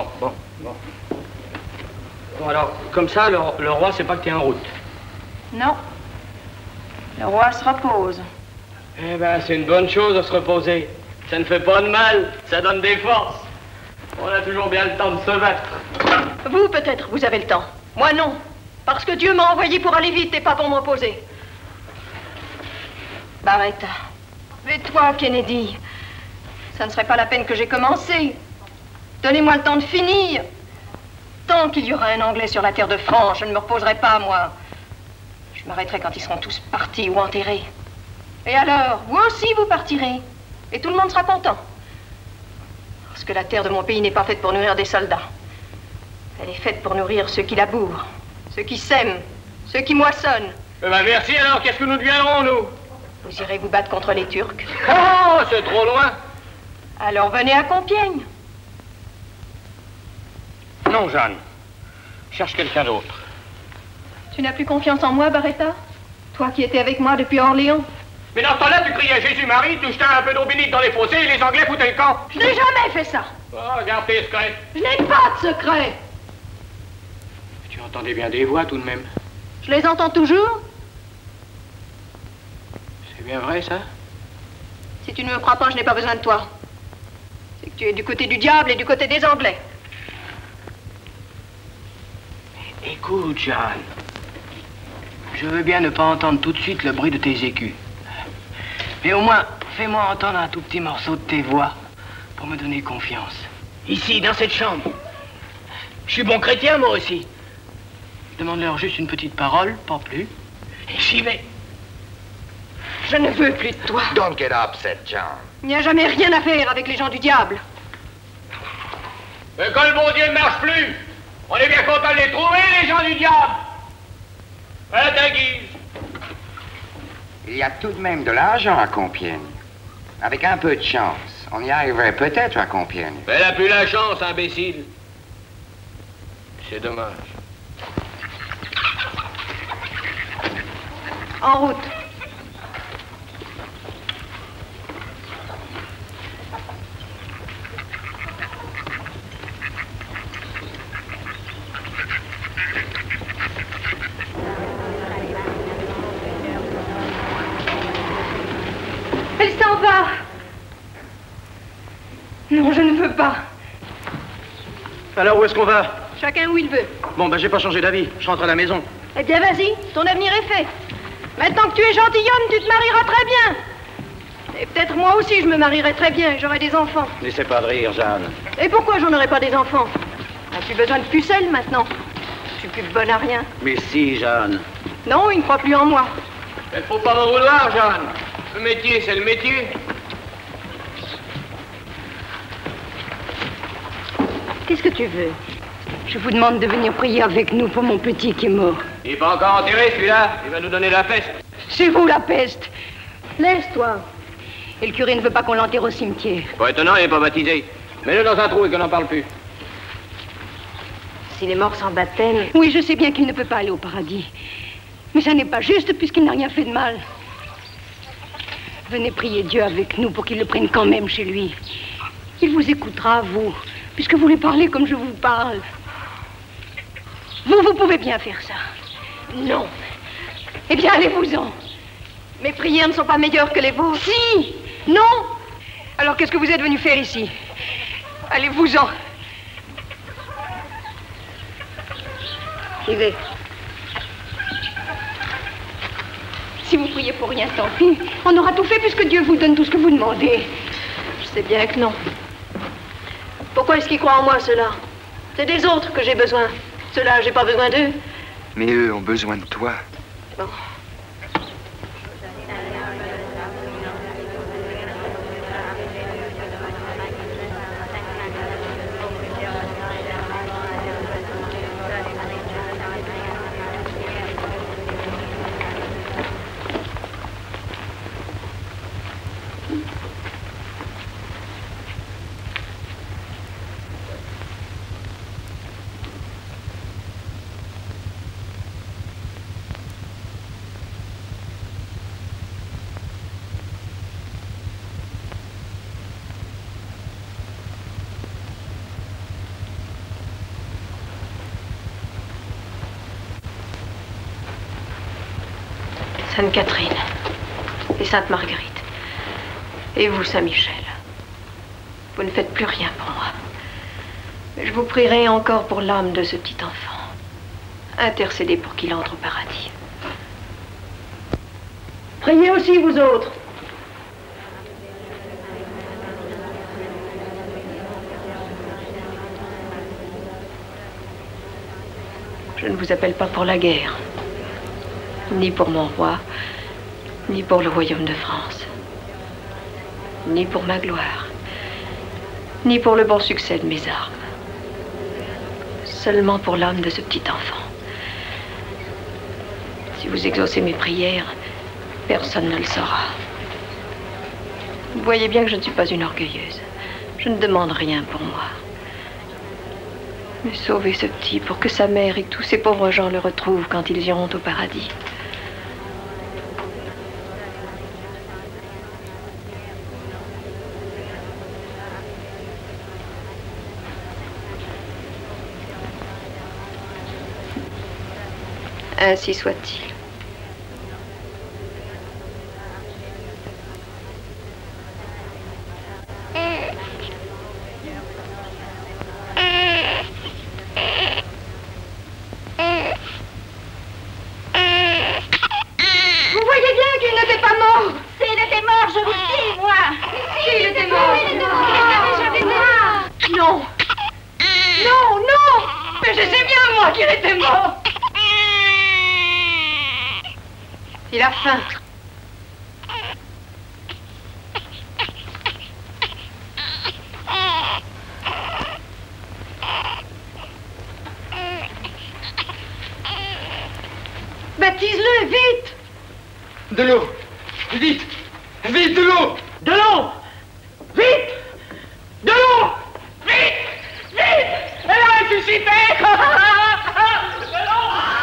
Bon, alors, comme ça, le roi sait pas que t'es en route. Non. Le roi se repose. Eh ben, c'est une bonne chose de se reposer. Ça ne fait pas de mal, ça donne des forces. On a toujours bien le temps de se battre. Vous, peut-être, vous avez le temps. Moi, non. Parce que Dieu m'a envoyé pour aller vite et pas pour me reposer. Barretta. Mais toi, Kennedy, ça ne serait pas la peine que j'ai commencé. Donnez-moi le temps de finir. Tant qu'il y aura un Anglais sur la terre de France, je ne me reposerai pas, moi. Je m'arrêterai quand ils seront tous partis ou enterrés. Et alors, vous aussi, vous partirez. Et tout le monde sera content. Parce que la terre de mon pays n'est pas faite pour nourrir des soldats. Elle est faite pour nourrir ceux qui labourent, ceux qui sèment, ceux qui moissonnent. Eh ben merci alors, qu'est-ce que nous deviendrons, nous? Vous irez vous battre contre les Turcs. Oh, c'est trop loin. Alors venez à Compiègne. Non, Jeanne. Cherche quelqu'un d'autre. Tu n'as plus confiance en moi, Barretta? Toi qui étais avec moi depuis Orléans. Mais dans ce temps-là, tu criais Jésus-Marie, tu jetais un peu d'eau bénite dans les fossés et les Anglais foutaient le camp. Je n'ai jamais fait ça. Oh, garde tes secrets. Je n'ai pas de secret. Tu entendais bien des voix tout de même. Je les entends toujours. C'est bien vrai, ça? Si tu ne me crois pas, je n'ai pas besoin de toi. C'est que tu es du côté du diable et du côté des Anglais. Écoute, Jeanne. Je veux bien ne pas entendre tout de suite le bruit de tes écus. Mais au moins, fais-moi entendre un tout petit morceau de tes voix pour me donner confiance. Ici, dans cette chambre. Je suis bon chrétien, moi aussi. Demande-leur juste une petite parole, pas plus. Et j'y vais. Je ne veux plus de toi. Don't get upset, John. Il n'y a jamais rien à faire avec les gens du diable. Mais quand le bon Dieu ne marche plus, on est bien content de les trouver, les gens du diable. À ta guise. Il y a tout de même de l'argent à Compiègne. Avec un peu de chance, on y arriverait peut-être à Compiègne. Elle a plus la chance, imbécile. C'est dommage. En route. Elle s'en va. Non, je ne veux pas. Alors où est-ce qu'on va? Chacun où il veut. Bon, ben j'ai pas changé d'avis. Je rentre à la maison. Eh bien, vas-y, ton avenir est fait. Maintenant que tu es gentilhomme, tu te marieras très bien. Et peut-être moi aussi, je me marierai très bien et j'aurai des enfants. N'essaie pas de rire, Jeanne. Et pourquoi j'en aurai pas des enfants? As-tu besoin de pucelle maintenant? Je suis plus bonne à rien. Mais si, Jeanne. Non, il ne croit plus en moi. Il faut pas m'en vouloir, Jeanne. Le métier, c'est le métier. Qu'est-ce que tu veux? Je vous demande de venir prier avec nous pour mon petit qui est mort. Il n'est pas encore enterré, celui-là. Il va nous donner la peste. C'est vous, la peste. Laisse-toi. Et le curé ne veut pas qu'on l'enterre au cimetière. Pas étonnant, il n'est pas baptisé. Mets-le dans un trou et qu'on n'en parle plus. S'il est mort sans baptême... Oui, je sais bien qu'il ne peut pas aller au paradis. Mais ça n'est pas juste puisqu'il n'a rien fait de mal. Venez prier Dieu avec nous pour qu'il le prenne quand même chez lui. Il vous écoutera, vous, puisque vous lui parlez comme je vous parle. Vous pouvez bien faire ça. Non. Eh bien, allez-vous-en. Mes prières ne sont pas meilleures que les vôtres. Si. Non. Alors, qu'est-ce que vous êtes venu faire ici? Allez-vous-en. J'y vais. Si vous priez pour rien, tant pis. On aura tout fait puisque Dieu vous donne tout ce que vous demandez. Je sais bien que non. Pourquoi est-ce qu'ils croient en moi, ceux-là? C'est des autres que j'ai besoin. Ceux-là, j'ai pas besoin d'eux. Mais eux ont besoin de toi. Bon. Sainte Catherine et Sainte Marguerite. Et vous, Saint-Michel. Vous ne faites plus rien pour moi. Mais je vous prierai encore pour l'âme de ce petit enfant. Intercédez pour qu'il entre au paradis. Priez aussi, vous autres. Je ne vous appelle pas pour la guerre. Ni pour mon roi, ni pour le royaume de France, ni pour ma gloire, ni pour le bon succès de mes armes. Seulement pour l'âme de ce petit enfant. Si vous exaucez mes prières, personne ne le saura. Vous voyez bien que je ne suis pas une orgueilleuse. Je ne demande rien pour moi. Mais sauvez ce petit pour que sa mère et tous ces pauvres gens le retrouvent quand ils iront au paradis. Ainsi soit-il. Vous voyez bien qu'il n'était pas mort. S'il était mort, je vous le dis, moi. S'il était mort. Il était mort. Non. Non, non. Mais je sais bien, moi, qu'il était mort. Il a faim. Baptise-le, vite! De l'eau! Vite! Vite, de l'eau! De l'eau! Vite! De l'eau! Vite! Vite! Elle a ressuscité! De l'eau!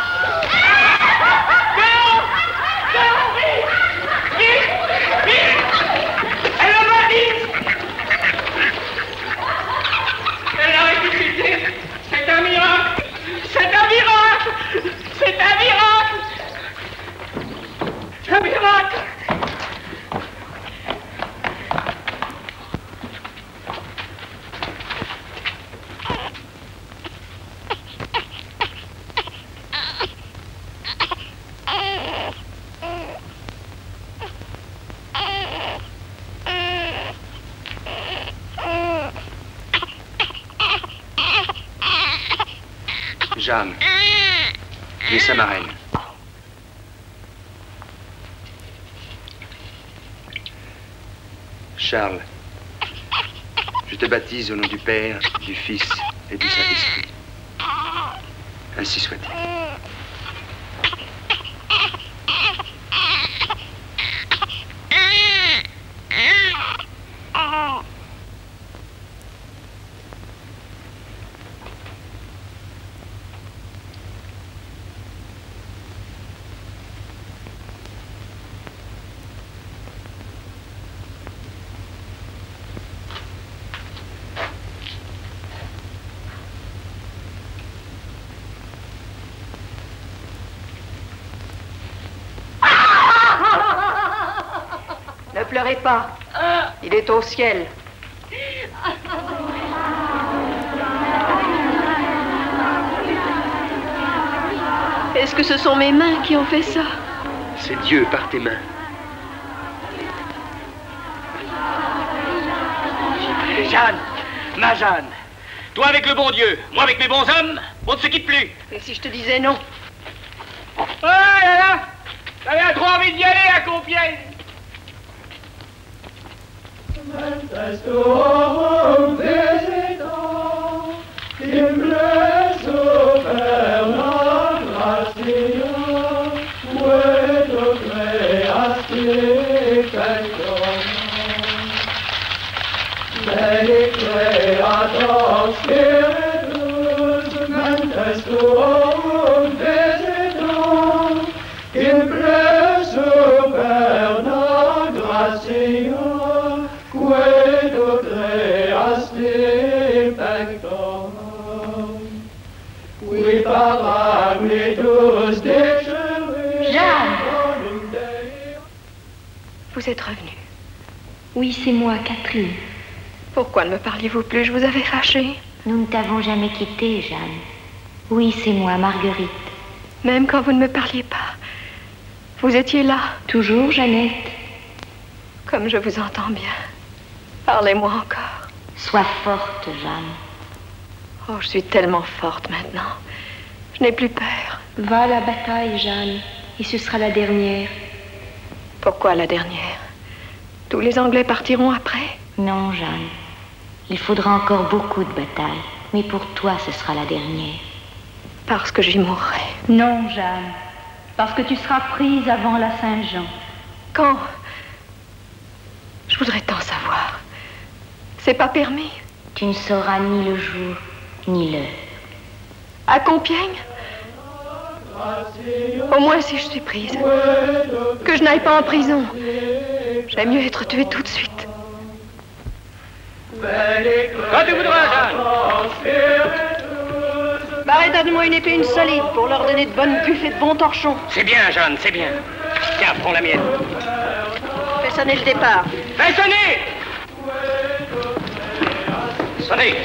Elle a ressuscité! C'est un miracle! C'est un miracle! C'est un miracle! Un miracle! Jeanne, dis sa marraine. Charles, je te baptise au nom du Père, du Fils et du Saint-Esprit. Ainsi soit-il. Ne pleurez pas. Il est au ciel. Est-ce que ce sont mes mains qui ont fait ça? C'est Dieu par tes mains. Jeanne, ma Jeanne, toi avec le bon Dieu, moi avec mes bons hommes, on ne se quitte plus. Et si je te disais non? Oh là là, j'avais trop envie d'y aller à Compiègne. Jeanne! Vous êtes revenue. Oui, c'est moi, Catherine. Pourquoi ne me parliez-vous plus? Je vous avais fâchée. Nous ne t'avons jamais quittée, Jeanne. Oui, c'est moi, Marguerite. Même quand vous ne me parliez pas. Vous étiez là. Toujours, Jeannette. Comme je vous entends bien. Parlez-moi encore. Sois forte, Jeanne. Oh, je suis tellement forte maintenant. Je n'ai plus peur. Va à la bataille, Jeanne, et ce sera la dernière. Pourquoi la dernière? Tous les Anglais partiront après? Non, Jeanne. Il faudra encore beaucoup de batailles, mais pour toi, ce sera la dernière. Parce que j'y mourrai. Non, Jeanne. Parce que tu seras prise avant la Saint-Jean. Quand? Je voudrais tant savoir. C'est pas permis? Tu ne sauras ni le jour, ni l'heure. À Compiègne? Au moins si je suis prise. Que je n'aille pas en prison. J'aime mieux être tuée tout de suite. Quand tu voudras, Jeanne. Barrette, donne-moi une épée, une solide, pour leur donner de bonnes buffes et de bons torchons. C'est bien, Jeanne, c'est bien. Tiens, prends la mienne. Fais sonner le départ. Fais sonner! Sonnez!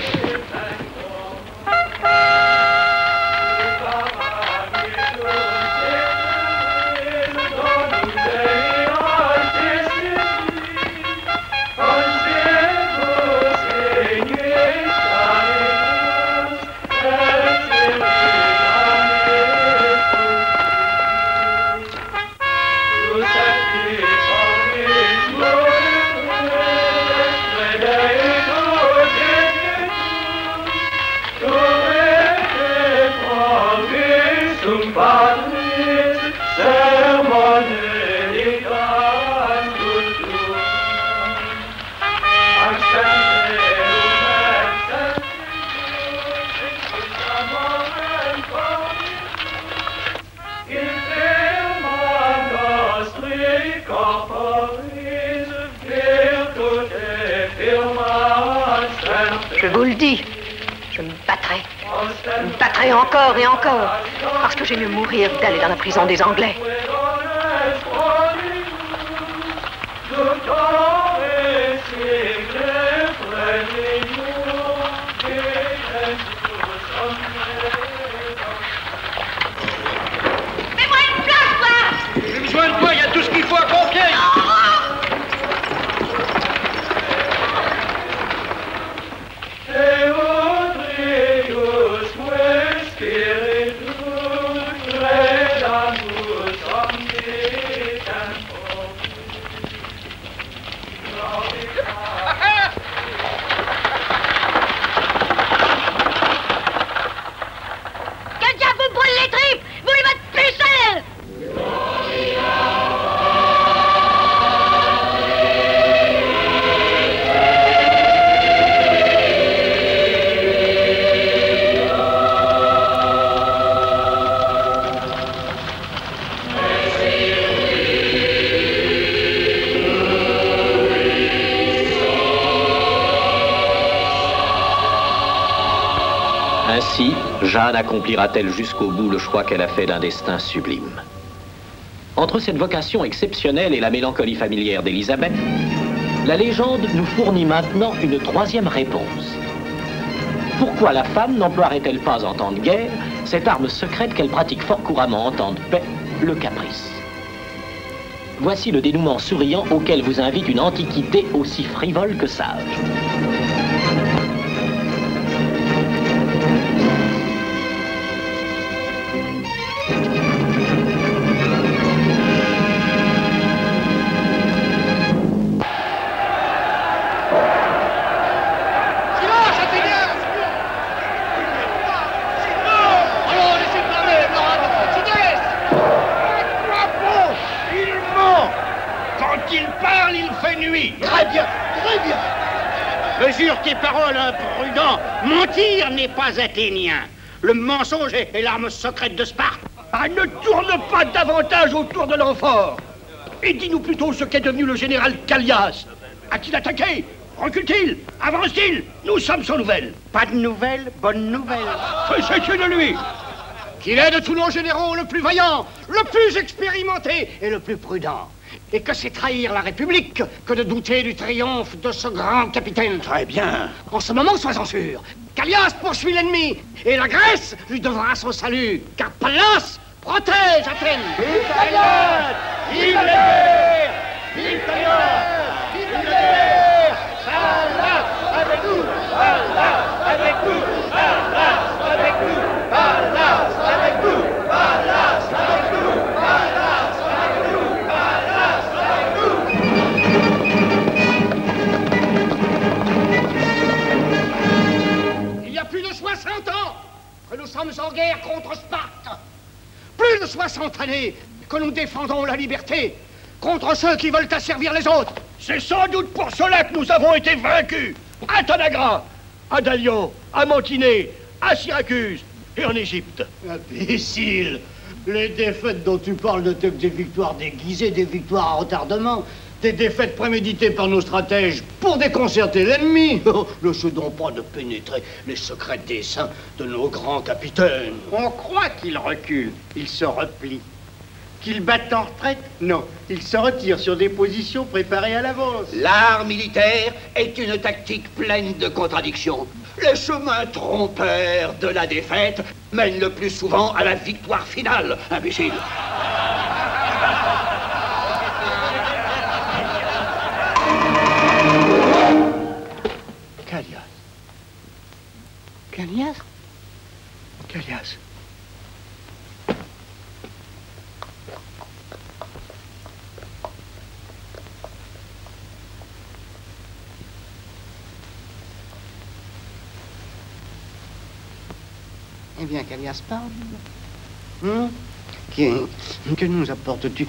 Je vous le dis, je me battrai. Je me battrai encore et encore. Parce que j'ai mieux mourir que d'aller dans la prison des Anglais. Fais-moi une place, toi! J'ai besoin de toi, il y a tout ce qu'il faut à Compiègne. Spirit. Ainsi, Jeanne accomplira-t-elle jusqu'au bout le choix qu'elle a fait d'un destin sublime. Entre cette vocation exceptionnelle et la mélancolie familière d'Élisabeth, la légende nous fournit maintenant une troisième réponse. Pourquoi la femme n'emploierait-elle pas en temps de guerre cette arme secrète qu'elle pratique fort couramment en temps de paix, le caprice? Voici le dénouement souriant auquel vous invite une antiquité aussi frivole que sage. Jure tes paroles, imprudent. Mentir n'est pas athénien. Le mensonge est l'arme secrète de Sparte. Ah, ne tourne pas davantage autour de l'amphore. Et dis-nous plutôt ce qu'est devenu le général Callias. A-t-il attaqué? Recule-t-il? Avance-t-il? Nous sommes sans nouvelles. Pas de nouvelles, bonne nouvelle. Que sais-tu de lui? Qu'il est de tous nos généraux le plus vaillant, le plus expérimenté et le plus prudent. Et que c'est trahir la République que de douter du triomphe de ce grand capitaine. Très bien. En ce moment, sois-en sûr, Callias poursuit l'ennemi, et la Grèce lui devra son salut, car Pallas protège Athènes. Vive Callias! Vive la guerre! Vive Callias! Vive la guerre! Pallas avec nous! Pallas avec nous! Pallas avec nous! Pallas avec nous! Pallas avec nous! Plus de 60 ans que nous sommes en guerre contre Sparte. Plus de 60 années que nous défendons la liberté contre ceux qui veulent asservir les autres. C'est sans doute pour cela que nous avons été vaincus. À Tanagra, à Dalian, à Mantinée, à Syracuse et en Égypte. Imbécile! Les défaites dont tu parles n'étaient que des victoires déguisées, des victoires à retardement. Des défaites préméditées par nos stratèges pour déconcerter l'ennemi. Ne se donc pas de pénétrer les secrets desseins de nos grands capitaines. On croit qu'il recule, il se replie. Qu'il batte en retraite? Non, il se retire sur des positions préparées à l'avance. L'art militaire est une tactique pleine de contradictions. Les chemins trompeurs de la défaite mènent le plus souvent à la victoire finale, imbécile. Callias. Callias? Callias. Eh bien, Callias, parle. Que nous apportes-tu?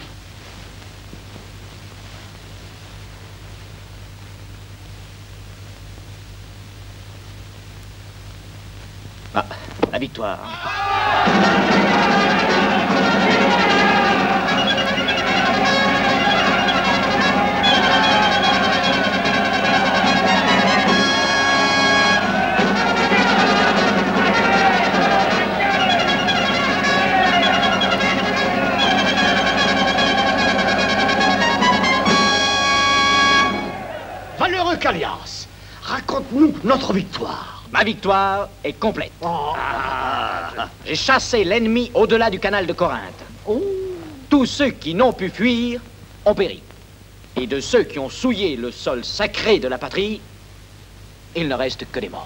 Ah, la victoire. Valeureux Callias, raconte-nous notre victoire. Ma victoire est complète. J'ai chassé l'ennemi au-delà du canal de Corinthe. Tous ceux qui n'ont pu fuir ont péri. Et de ceux qui ont souillé le sol sacré de la patrie, il ne reste que des morts.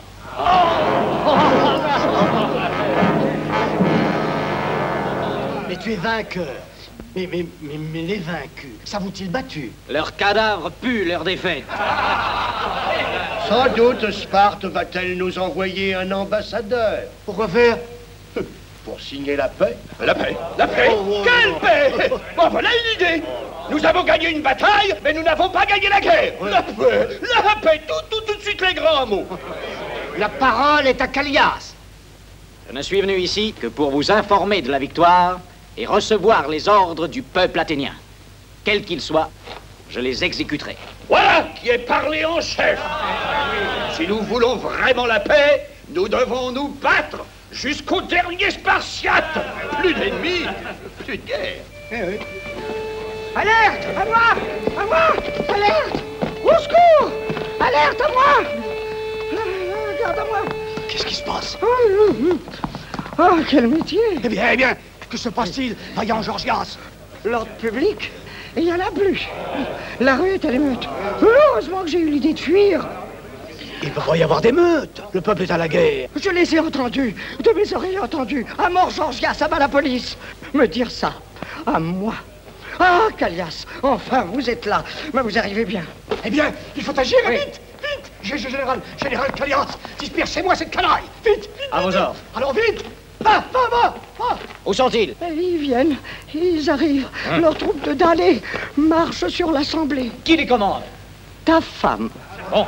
Mais tu es vainqueur. Mais les vaincus, s'avouent-ils battus? Leurs cadavres puent leur défaite. Sans doute Sparte va-t-elle nous envoyer un ambassadeur. Pourquoi faire? Pour signer la paix. La paix? La paix? Quelle paix? Bon, voilà une idée. Nous avons gagné une bataille, mais nous n'avons pas gagné la guerre. La paix, tout de suite les grands mots. La parole est à Callias. Je ne suis venu ici que pour vous informer de la victoire et recevoir les ordres du peuple athénien. Quels qu'ils soient, je les exécuterai. Voilà qui est parlé en chef. Si nous voulons vraiment la paix, Nous devons nous battre jusqu'au dernier Spartiate. Plus d'ennemis, plus de guerre. Eh oui. Alerte! À moi! À moi! Alerte! Au secours! Alerte à moi! Regarde à moi! Qu'est-ce qui se passe? Oh, quel métier! Eh bien, que se passe-t-il, vaillant Georgias? L'ordre public, et il y en a plus. La rue est à l'émeute. Heureusement que j'ai eu l'idée de fuir. Il ne peut pas y avoir d'émeute. Le peuple est à la guerre. Je les ai entendus, de mes oreilles entendues. À mort Georgias, à bas la police. Me dire ça, à moi. Ah, Callias, enfin, vous êtes là. Mais vous arrivez bien. Eh bien, il faut agir, oui. Vite! Général Callias, dispersez-moi cette canaille. Vite! À vos ordres. Alors vite! Va! Où sont-ils? Ils viennent, ils arrivent. Leur troupe de damnés marche sur l'Assemblée. Qui les commande? Ta femme. Bon.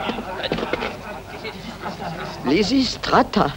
Lysistrata.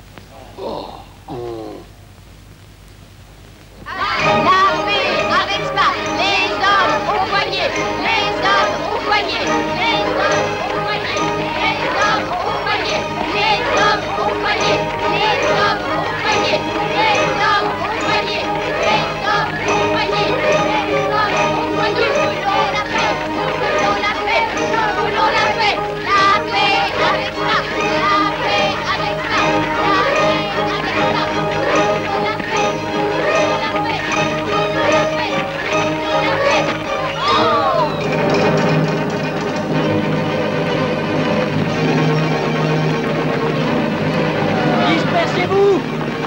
La paix avec Sparte, les hommes au poignet, les hommes au poignet, les hommes au poignet, les hommes au poignet, les hommes au poignet, les hommes au poignet, les hommes au poignet, les hommes au poignet, les hommes au poignet. Nous voulons la paix, nous voulons la paix, nous voulons la paix, la paix avec Sparte, la paix avec Sparte, la paix avec Sparte, nous voulons la paix, nous voulons la paix. Dispersez-vous!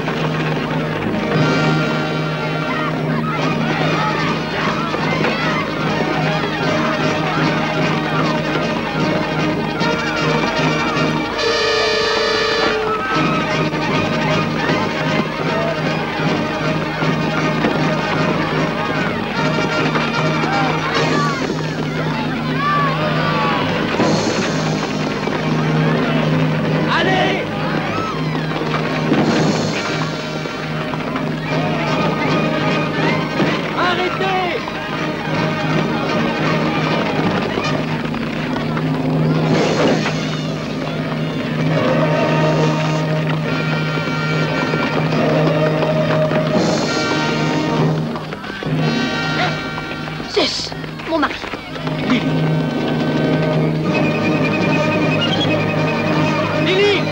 Mon mari. Lily!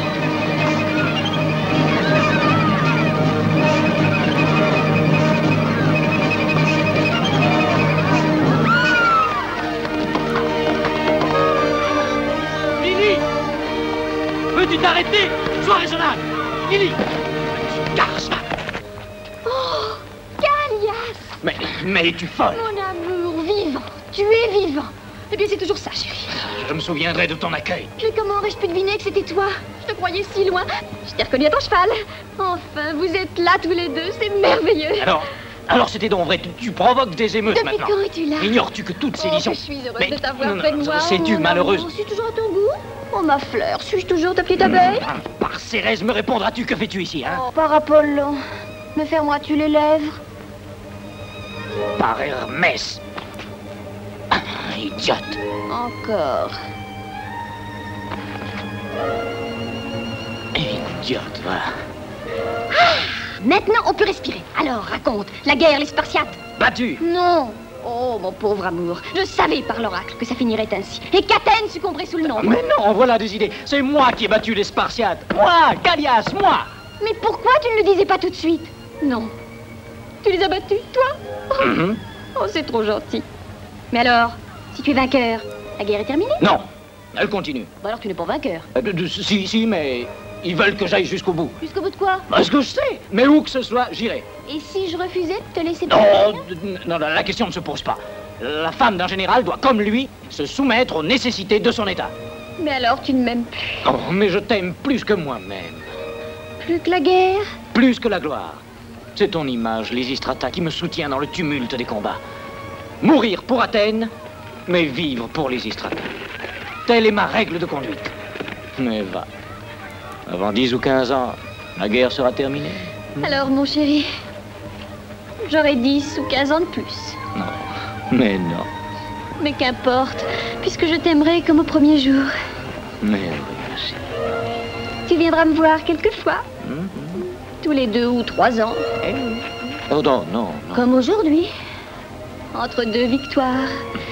Lily! Veux-tu t'arrêter? Sois raisonnable! Lily! Garce! Oh, Callias! Mais es-tu folle? Mon amour, vivant. Tu es vivant. Eh bien, c'est toujours ça, chérie. Je me souviendrai de ton accueil. Mais comment aurais-je pu deviner que c'était toi? Je te croyais si loin. Je t'ai reconnu à ton cheval. Enfin, vous êtes là tous les deux, c'est merveilleux. Alors c'était donc vrai, tu provoques des émeutes Depuis maintenant. quand es-tu là? Ignores-tu que toutes ces Oh, visions... je suis heureuse de t'avoir près de moi. Sais-tu, mon malheureuse... amour, suis-je toujours à ton goût? Oh, ma fleur, suis-je toujours ta petite abeille? Par Cérès, me répondras-tu, que fais-tu ici, hein? Oh, par Apollon, me fermois-tu les lèvres? Par Hermès. Idiote. Encore. Idiote, va. Maintenant, on peut respirer. Alors, raconte. La guerre, les Spartiates. Battu. Non. Oh, mon pauvre amour. Je savais par l'oracle que ça finirait ainsi. Et qu'Athènes succomberait sous le nom. Mais non, voilà des idées. C'est moi qui ai battu les Spartiates. Moi, Callias, moi. Mais pourquoi tu ne le disais pas tout de suite? Non. Tu les as battus, toi? Oh, c'est trop gentil. Mais alors, si tu es vainqueur, la guerre est terminée? Non, elle continue. Bah alors tu n'es pas vainqueur. Si, mais ils veulent que j'aille jusqu'au bout. Jusqu'au bout de quoi? Parce que je sais. Mais où que ce soit, j'irai. Et si je refusais de te laisser partir? Non, la question ne se pose pas. La femme d'un général doit, comme lui, se soumettre aux nécessités de son état. Mais alors tu ne m'aimes plus? Oh, mais je t'aime plus que moi-même. Plus que la guerre? Plus que la gloire. C'est ton image, Lysistrata, qui me soutient dans le tumulte des combats. Mourir pour Athènes, mais vivre pour Lysistrata. Telle est ma règle de conduite. Mais va. Avant 10 ou 15 ans, la guerre sera terminée. Alors, mon chéri, j'aurai 10 ou 15 ans de plus. Non, mais non. Mais qu'importe, puisque je t'aimerai comme au premier jour. Mais oui, ma chérie. Tu viendras me voir quelquefois. Tous les 2 ou 3 ans. Oh non, non, non. Comme aujourd'hui. Entre 2 victoires.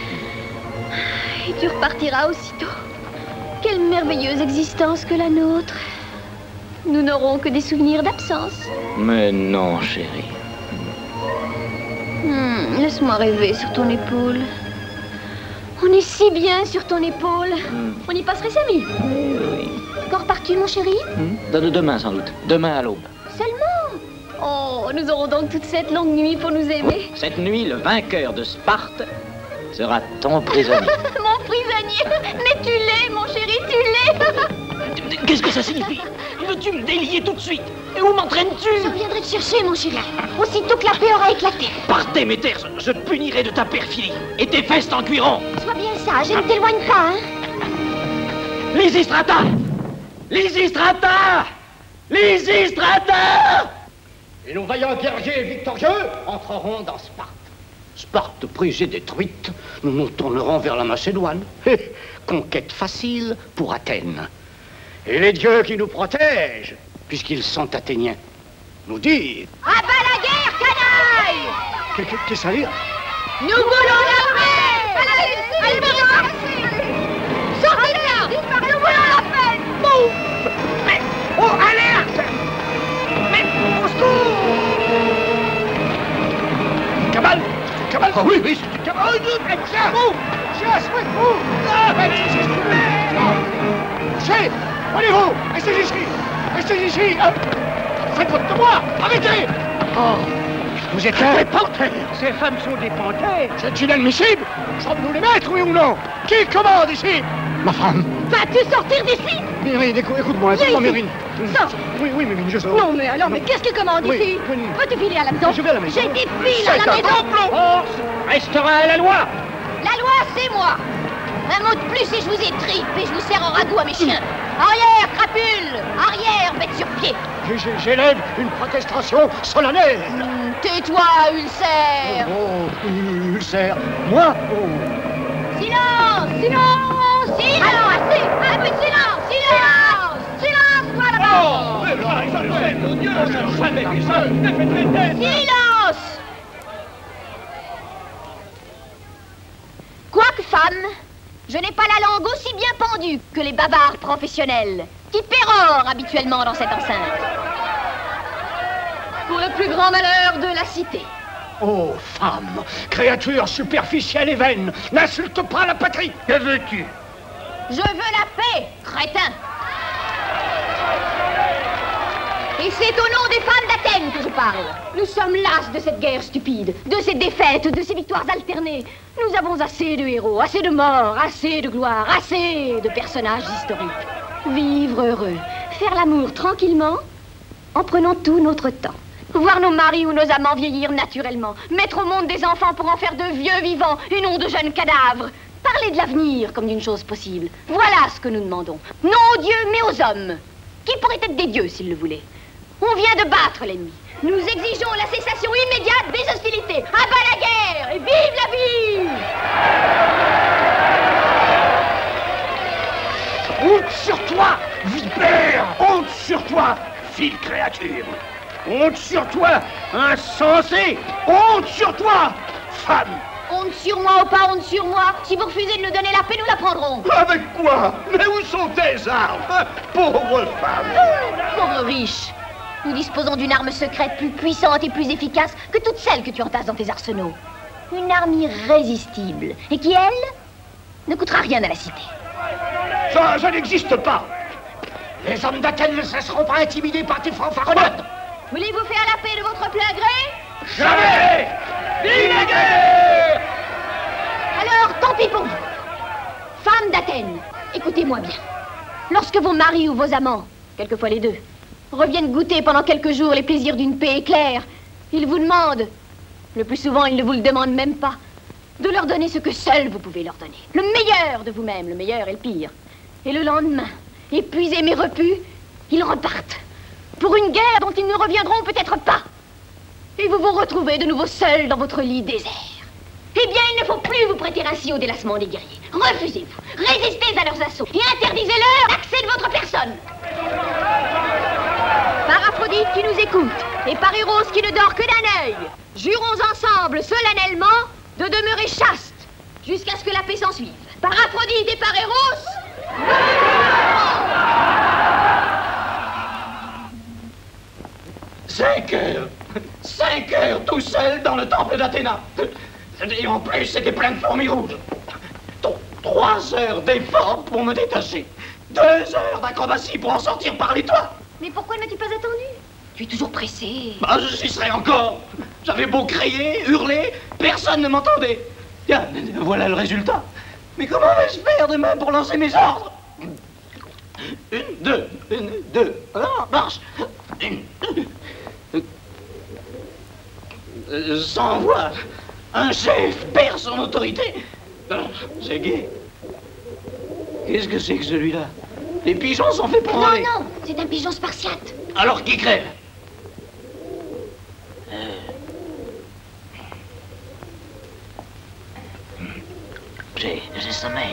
Et tu repartiras aussitôt. Quelle merveilleuse existence que la nôtre. Nous n'aurons que des souvenirs d'absence. Mais non, chérie. Laisse-moi rêver sur ton épaule. On est si bien sur ton épaule. On y passerait sa vie. Oui. Quand repars-tu, mon chéri? Demain, sans doute. Demain à l'aube. Seulement? Oh, nous aurons donc toute cette longue nuit pour nous aimer. Cette nuit, le vainqueur de Sparte sera ton prisonnier. Mon prisonnier? Mais tu l'es, mon chéri, tu l'es. Qu'est-ce que ça signifie? Veux-tu me délier tout de suite? Et où m'entraînes-tu? Je reviendrai te chercher, mon chéri. Aussitôt que la paix aura éclaté. Par Déméter, je te punirai de ta perfidie. Et tes fesses t'en cuiront. Sois bien sage et ne t'éloigne pas, hein. Lysistrata! Lysistrata! Lysistrata! Et nos vaillants guerriers victorieux entreront dans Sparte. Sparte prise et détruite, nous nous tournerons vers la Macédoine. Conquête facile pour Athènes. Et les dieux qui nous protègent, puisqu'ils sont athéniens, nous disent... À bas la guerre, canaille! Qu'est-ce que ça veut dire? Nous voulons la paix! Allez, sortez de là! Nous voulons la paix! Mais... Oh, alerte! Mais, au secours! Cabale! Cabale! Oh oui, oui, c'est une cabale! Chasse! Chasse! Chef! Allez-vous! Restez ici! Restez ici! Faites votre devoir! Arrêtez! Oh! Vous êtes des panthères! Ces femmes sont des panthères! C'est inadmissible! Sommes-nous les maîtres, oui ou non? Qui commande ici? Ma femme! Vas-tu sortir d'ici? Mérine, écoute-moi, écoute-moi, Mérine! Sors! Oui, Mérine, je sors! Non, mais alors, mais qu'est-ce qui commande ici? Peux-tu filer à la maison? Je vais à la maison! J'ai dit file à la maison! Force restera à la loi! La loi, c'est moi! Un mot de plus et je vous étripe et je vous sers en ragoût à mes chiens. Arrière, crapule! Arrière, bête sur pied! J'élève une protestation solennelle! Tais-toi, ulcère! Oh, ulcère! Moi? Silence! Silence! Silence! Alors, assez! Un peu de silence! Silence! Silence, toi là-bas! Silence! Quoique femme, je n'ai pas la langue aussi bien pendue que les bavards professionnels, qui pérorent habituellement dans cette enceinte. Pour le plus grand malheur de la cité. Oh, femme, créature superficielle et vaine, n'insulte pas la patrie! Que veux-tu? Je veux la paix, crétin! Et c'est au nom des femmes d'Athènes que je parle. Nous sommes las de cette guerre stupide, de ces défaites, de ces victoires alternées. Nous avons assez de héros, assez de morts, assez de gloire, assez de personnages historiques. Vivre heureux, faire l'amour tranquillement, en prenant tout notre temps. Voir nos maris ou nos amants vieillir naturellement. Mettre au monde des enfants pour en faire de vieux vivants et non de jeunes cadavres. Parler de l'avenir comme d'une chose possible. Voilà ce que nous demandons. Non aux dieux, mais aux hommes. Qui pourraient être des dieux s'ils le voulaient. On vient de battre l'ennemi. Nous exigeons la cessation immédiate des hostilités. À bas la guerre et vive la vie! Honte sur toi, vipère! Honte sur toi, fille créature! Honte sur toi, insensé! Honte sur toi, femme! Honte sur moi ou pas honte sur moi, si vous refusez de nous donner la paix, nous la prendrons. Avec quoi? Mais où sont tes armes? Pauvre femme! Pauvre riche, nous disposons d'une arme secrète plus puissante et plus efficace que toutes celles que tu entasses dans tes arsenaux. Une arme irrésistible, et qui, elle, ne coûtera rien à la cité. Ça n'existe pas! Les hommes d'Athènes ne cesseront pas intimidés par tes fanfaronnades! Voulez-vous faire la paix de votre plein gré? Jamais! Vive la guerre! Alors, tant pis pour vous. Femmes d'Athènes, écoutez-moi bien. Lorsque vos maris ou vos amants, quelquefois les deux, reviennent goûter pendant quelques jours les plaisirs d'une paix éclair, ils vous demandent, le plus souvent ils ne vous le demandent même pas, de leur donner ce que seul vous pouvez leur donner. Le meilleur de vous-même, le meilleur et le pire. Et le lendemain, épuisés mais repus, ils repartent. Pour une guerre dont ils ne reviendront peut-être pas. Et vous vous retrouvez de nouveau seul dans votre lit désert. Eh bien, il ne faut plus vous prêter ainsi au délassement des guerriers. Refusez-vous, résistez à leurs assauts et interdisez-leur l'accès de votre personne. m'écoute, et Paréros qui ne dort que d'un œil, jurons ensemble solennellement de demeurer chastes jusqu'à ce que la paix s'en suive. Par Aphrodite et Paréros, 5 heures. 5 heures tout seul dans le temple d'Athéna. Et en plus, c'était plein de fourmis rouges. 3 heures d'effort pour me détacher. 2 heures d'acrobatie pour en sortir par les toits. mais pourquoi ne m'as-tu pas attendu? Tu es toujours pressé. Bah, j'y serais encore. J'avais beau crier, hurler, personne ne m'entendait. Tiens, voilà le résultat. Mais comment vais-je faire demain pour lancer mes ordres? 1, 2, 1, 2. Alors, marche. 1, 2. Sans voix, un chef perd son autorité. C'est gai. Qu'est-ce que c'est que celui-là? Les pigeons sont faits pour voler. Non, c'est un pigeon spartiate. Alors qui crève? J'ai sommeil.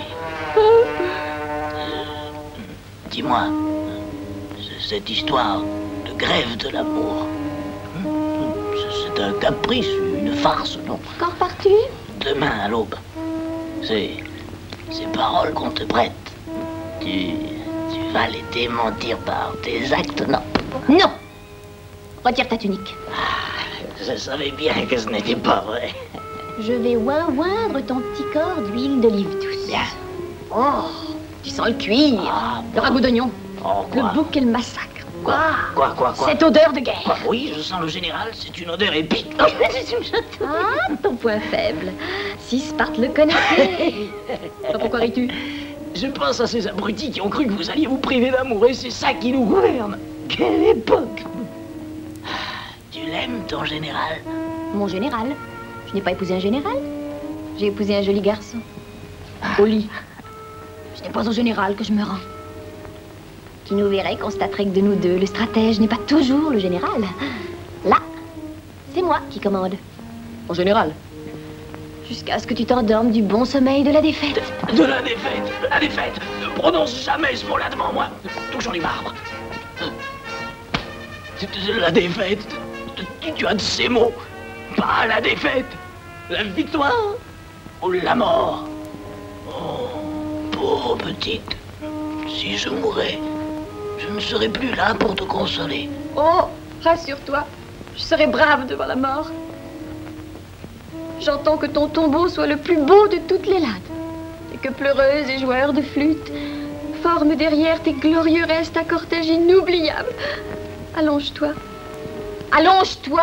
Dis-moi, cette histoire de grève de l'amour, c'est un caprice, une farce, non? Quand pars-tu? Demain à l'aube. Ces paroles qu'on te prête, tu vas les démentir par tes actes, non? Non. Retire ta tunique. Je savais bien que ce n'était pas vrai. Je vais oindre ton petit corps d'huile d'olive douce. Bien. Oh, tu sens le cuir, le ragoût d'oignon, le bouc et le massacre. Quoi? Cette odeur de guerre. Quoi, oui, je sens le général, c'est une odeur épique. Ah, ton point faible. Si Sparte le connaissait. Pourquoi ris-tu? Je pense à ces abrutis qui ont cru que vous alliez vous priver d'amour et c'est ça qui nous gouverne. Quelle époque! Tu l'aimes, ton général? Mon général? Je n'ai pas épousé un général. J'ai épousé un joli garçon. Au lit. Ce n'est pas au général que je me rends. Qui nous verrait constaterait que de nous deux, le stratège n'est pas toujours le général. Là, c'est moi qui commande. En général? Jusqu'à ce que tu t'endormes du bon sommeil de la défaite. De la défaite? La défaite? Ne prononce jamais ce mot-là devant moi. Touchons du marbre. La défaite? Tu as de ces mots. Pas la défaite. La victoire ou la mort? Oh, pauvre petite. Si je mourais, je ne serais plus là pour te consoler. Oh, rassure-toi, je serai brave devant la mort. J'entends que ton tombeau soit le plus beau de toutes les lades, et que pleureuses et joueurs de flûte forment derrière tes glorieux restes un cortège inoubliable. Allonge-toi. Allonge-toi!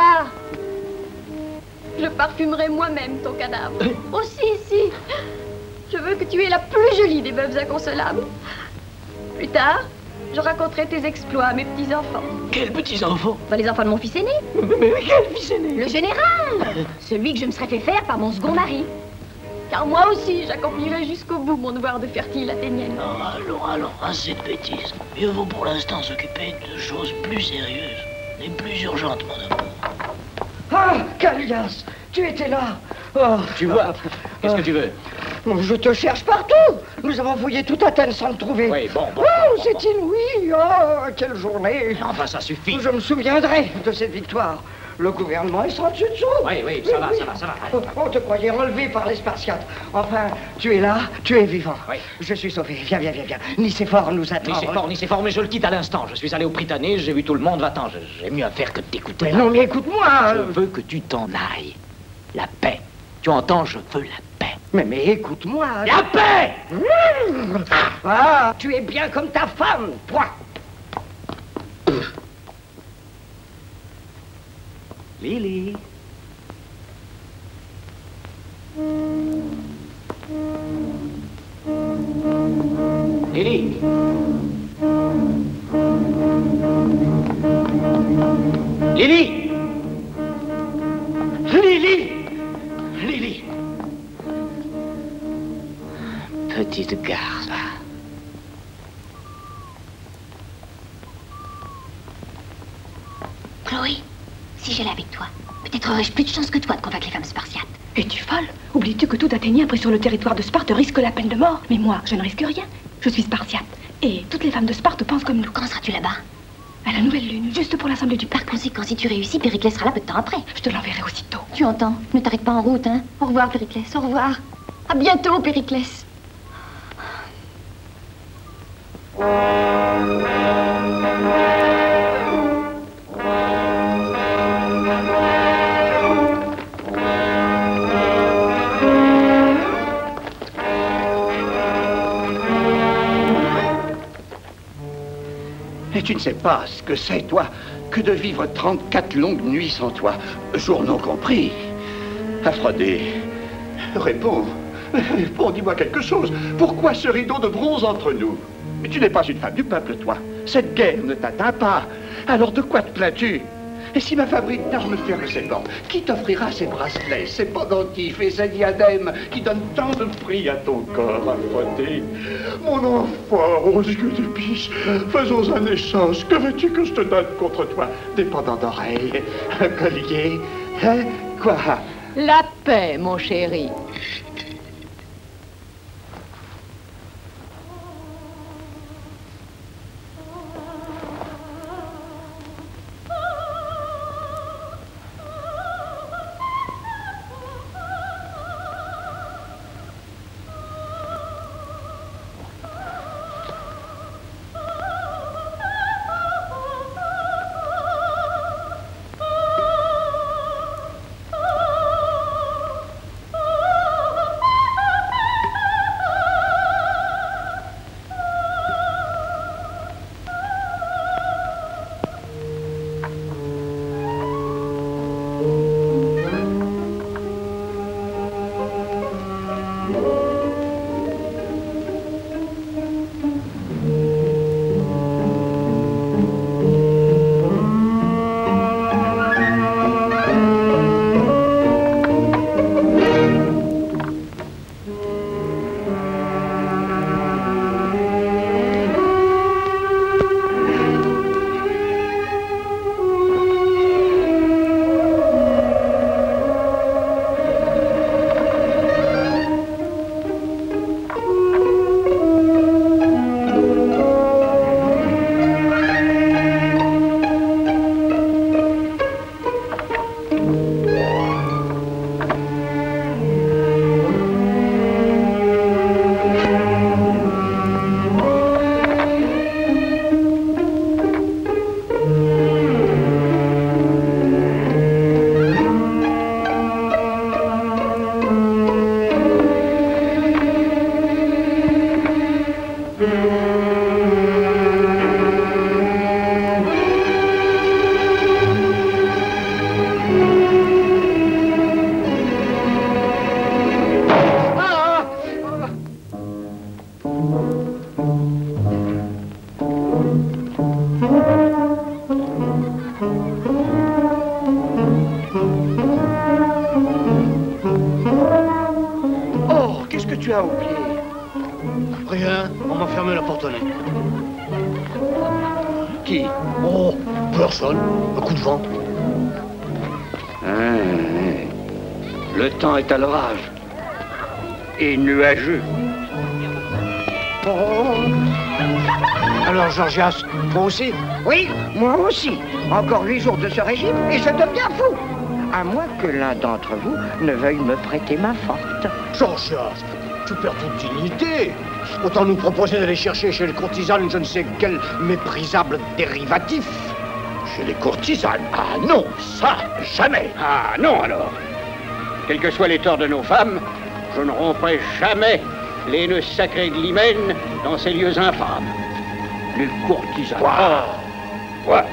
Je parfumerai moi-même ton cadavre. Oh, si. Je veux que tu aies la plus jolie des veuves inconsolables. Plus tard, je raconterai tes exploits à mes petits-enfants. Quels petits-enfants? Les enfants de mon fils aîné. Mais quel fils aîné? Le général. Celui que je me serais fait faire par mon second mari. Car moi aussi, j'accomplirai jusqu'au bout mon devoir de fertile athénienne. Allons, assez de bêtises. Mieux vaut pour l'instant s'occuper de choses plus sérieuses et plus urgentes, mon amour. Ah, Callias, tu étais là. Oh, tu vois, qu'est-ce que tu veux? Je te cherche partout. Nous avons fouillé toute Athènes sans te trouver. Oui, bon. C'est inouï. Oh, quelle journée. Enfin, ça suffit. Je me souviendrai de cette victoire. Le gouvernement est sans dessus dessous. Oui, ça va. On te croyait enlevé par les Spartiates. Enfin, tu es là, tu es vivant. Oui. Je suis sauvé. Viens. Nicéphore nous attend. Nicéphore, mais je le quitte à l'instant. Je suis allé au Prytanée, j'ai vu tout le monde. Va-t'en, j'ai mieux à faire que de t'écouter. Mais non, mais écoute-moi. Je veux que tu t'en ailles. La paix. Tu entends, je veux la paix. Mais écoute-moi. La paix! Ah, tu es bien comme ta femme, point. Lily. Lily. Lily. Lily. Petite garce. Chloé, si j'allais avec toi, peut-être aurais-je plus de chance que toi de convaincre les femmes spartiates. Es-tu folle? Oublies-tu que tout Athénien pris sur le territoire de Sparte risque la peine de mort? Mais moi, je ne risque rien. Je suis spartiate. Et toutes les femmes de Sparte pensent comme nous. Quand seras-tu là-bas? À la nouvelle lune, juste pour l'assemblée du parc. Conséquent, si tu réussis, Périclès sera là peu de temps après. Je te l'enverrai aussitôt. Tu entends? Ne t'arrête pas en route, hein? Au revoir, Périclès, au revoir. À bientôt, Périclès. Et tu ne sais pas ce que c'est, toi, que de vivre 34 longues nuits sans toi, jour non compris. Aphrodé, réponds. Réponds, dis-moi quelque chose. Pourquoi ce rideau de bronze entre nous? Mais tu n'es pas une femme du peuple, toi. Cette guerre ne t'atteint pas. Alors de quoi te plains-tu? Et si ma fabrique d'armes ferme ses portes, qui t'offrira ces bracelets, ces pendentifs et ces diadèmes qui donnent tant de prix à ton corps, Aphrodé? Mon enfant, aux yeux de biche, faisons un échange. Que veux-tu que je te donne contre toi? Des pendants d'oreilles, un collier, hein? Quoi? La paix, mon chéri. Oh, qu'est-ce que tu as au pied? Rien, on m'a fermé la porte au nez. Qui? Oh, personne. Un coup de vent. Le temps est à l'orage. Et nuageux. Alors, Georgias, toi aussi? Oui, moi aussi. Encore 8 jours de ce régime et je deviens fou. À moins que l'un d'entre vous ne veuille me prêter main forte. Georgias, tu perds toute dignité. Autant nous proposer d'aller chercher chez les courtisanes je ne sais quel méprisable dérivatif. Chez les courtisanes? Ah non, ça, jamais. Ah non alors. Quels que soient les torts de nos femmes, je ne romprai jamais les nœuds sacrés de l'hymen dans ces lieux infâmes. Les courtisanes. Quoi?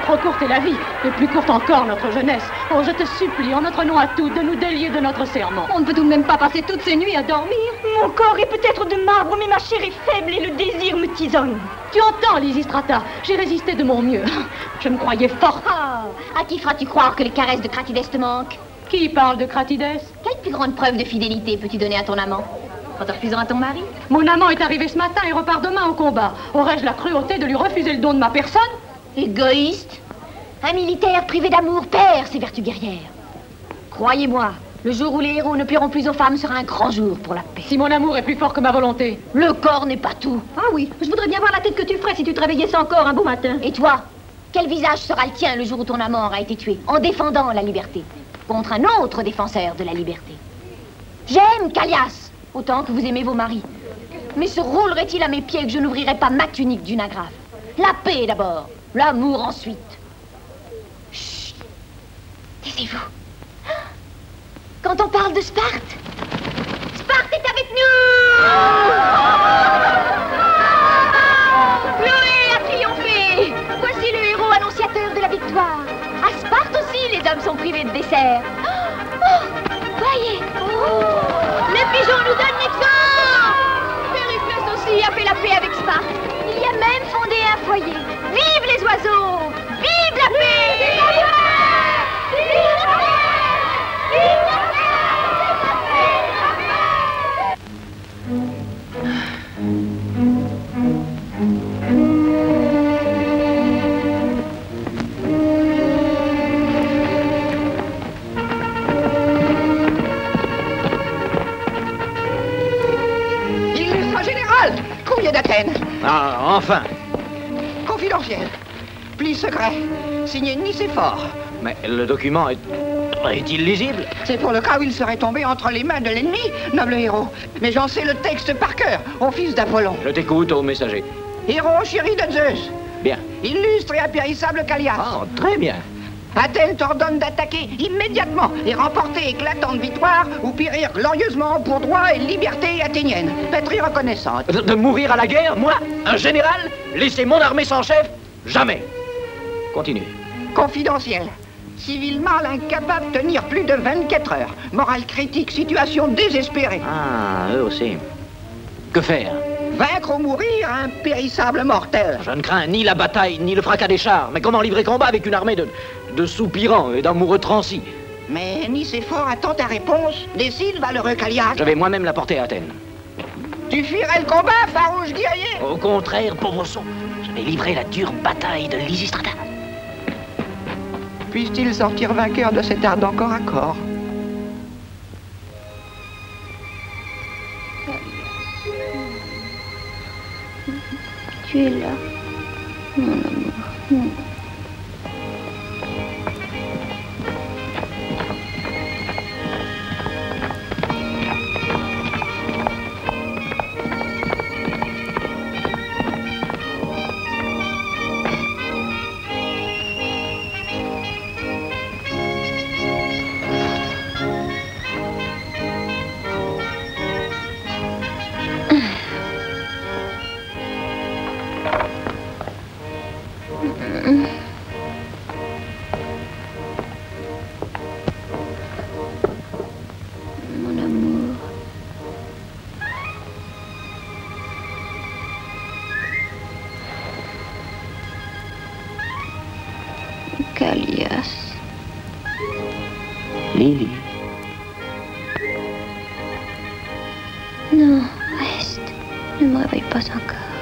Trop courte est la vie, et plus courte encore notre jeunesse. Oh, je te supplie, en notre nom à tous, de nous délier de notre serment. On ne peut tout de même pas passer toutes ces nuits à dormir. Mon corps est peut-être de marbre, mais ma chair est faible et le désir me tisonne. Tu entends, Lysistrata? J'ai résisté de mon mieux. Je me croyais forte. À qui feras-tu croire que les caresses de Cratides te manquent? Qui parle de Cratides? Quelle plus grande preuve de fidélité peux-tu donner à ton amant? En te refusant à ton mari? Mon amant est arrivé ce matin et repart demain au combat. Aurais-je la cruauté de lui refuser le don de ma personne? Égoïste. Un militaire privé d'amour perd ses vertus guerrières. Croyez-moi, le jour où les héros ne plieront plus aux femmes sera un grand jour pour la paix. Si mon amour est plus fort que ma volonté. Le corps n'est pas tout. Ah oui, je voudrais bien voir la tête que tu ferais si tu te réveillais sans corps un beau matin. Et toi, quel visage sera le tien le jour où ton amant aura été tué, en défendant la liberté, contre un autre défenseur de la liberté? J'aime Callias, autant que vous aimez vos maris. Mais se roulerait-il à mes pieds que je n'ouvrirais pas ma tunique d'une agrafe? La paix d'abord, l'amour ensuite. Chut, taisez-vous. Quand on parle de Sparte, Sparte est avec nous! Chloé a triomphé! Voici le héros annonciateur de la victoire. À Sparte aussi, les hommes sont privés de dessert. Voyez! Les pigeons nous donnent l'exemple! Périclès aussi a fait la paix avec Sparte. Il y a même fondé un foyer. Vive les oiseaux! Vive la paix! Vive la paix! Vive la paix! Vive la paix! Illustre général, courrier d'Athènes. Ah, enfin. Confidentiel. Pli secret. Signé Nicéphore. Mais le document est-il lisible? C'est pour le cas où il serait tombé entre les mains de l'ennemi, noble héros. Mais j'en sais le texte par cœur, au fils d'Apollon. Je t'écoute, ô messager. Héros chéri de Zeus. Bien. Illustre et impérissable Callias. Ah, très bien. Athènes t'ordonne d'attaquer immédiatement et remporter éclatante victoire ou périr glorieusement pour droit et liberté athénienne. Patrie reconnaissante. De mourir à la guerre, moi, un général? Laisser mon armée sans chef? Jamais. Continue. Confidentiel. Civil mâle incapable de tenir plus de 24 heures. Morale critique, situation désespérée. Ah, eux aussi. Que faire? Vaincre ou mourir, impérissable mortel. Je ne crains ni la bataille, ni le fracas des chars. Mais comment livrer combat avec une armée de soupirants et d'amoureux transis? Mais Nicéphore attend ta réponse. Décide, valeureux Callias. Je vais moi-même la porter à Athènes. Tu fuirais le combat, farouche guerrier? Au contraire, pauvre son. Je vais livrer la dure bataille de Lysistrata. Puisse-t-il sortir vainqueur de cet ardent corps à corps? Tu es là, mon amour. Callias. Lily. Non, reste. Ne me réveille pas encore.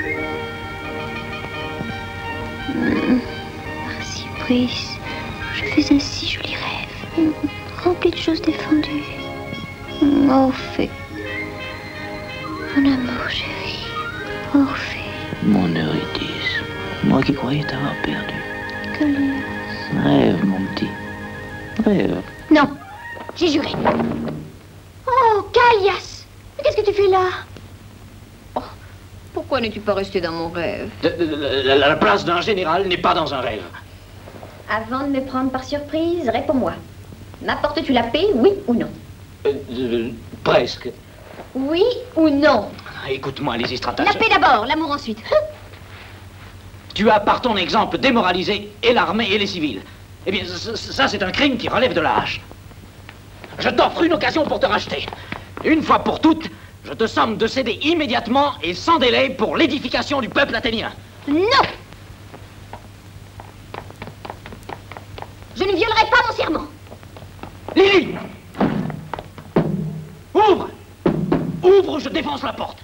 Merci, Brice. Je fais un si joli rêve. Rempli de choses défendues. Orphée. Mon amour chéri. Orphée. Mon Eurydice, moi qui croyais t'avoir perdu. Callias. Rêve, mon petit. Rêve. Non, j'ai juré. Oh, Callias. Mais qu'est-ce que tu fais là? Oh, pourquoi n'es-tu pas resté dans mon rêve? La place d'un général n'est pas dans un rêve. Avant de me prendre par surprise, réponds-moi. M'apportes-tu la paix, oui ou non? Presque. Oui ou non? Écoute-moi, Lysistrata. La paix d'abord, l'amour ensuite. Tu as par ton exemple démoralisé et l'armée et les civils. Eh bien, ça c'est un crime qui relève de la hache. Je t'offre une occasion pour te racheter. Une fois pour toutes, je te somme de céder immédiatement et sans délai pour l'édification du peuple athénien. Non! Je ne violerai pas mon serment. Lily! Ouvre! Ouvre ou je défonce la porte.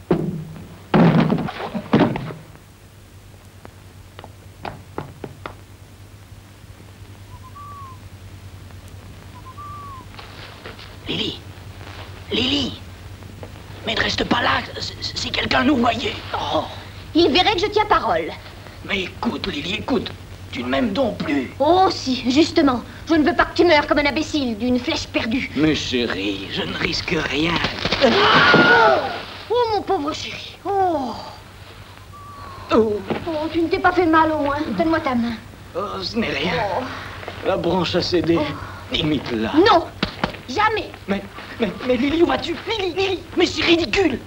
Lily! Lily! Mais ne reste pas là, si quelqu'un nous voyait. Oh. Il verrait que je tiens parole. Mais écoute, Lily, écoute. Tu ne m'aimes donc plus. Oh si, justement. Je ne veux pas que tu meurs comme un imbécile d'une flèche perdue. Mais chérie, je ne risque rien. Oh, mon pauvre chéri. Oh. Oh, tu ne t'es pas fait mal au moins. Donne-moi ta main. Oh, ce n'est rien. La branche a cédé. Imite-la. Non, jamais. Mais Lily, où vas-tu? Lily, mais c'est ridicule.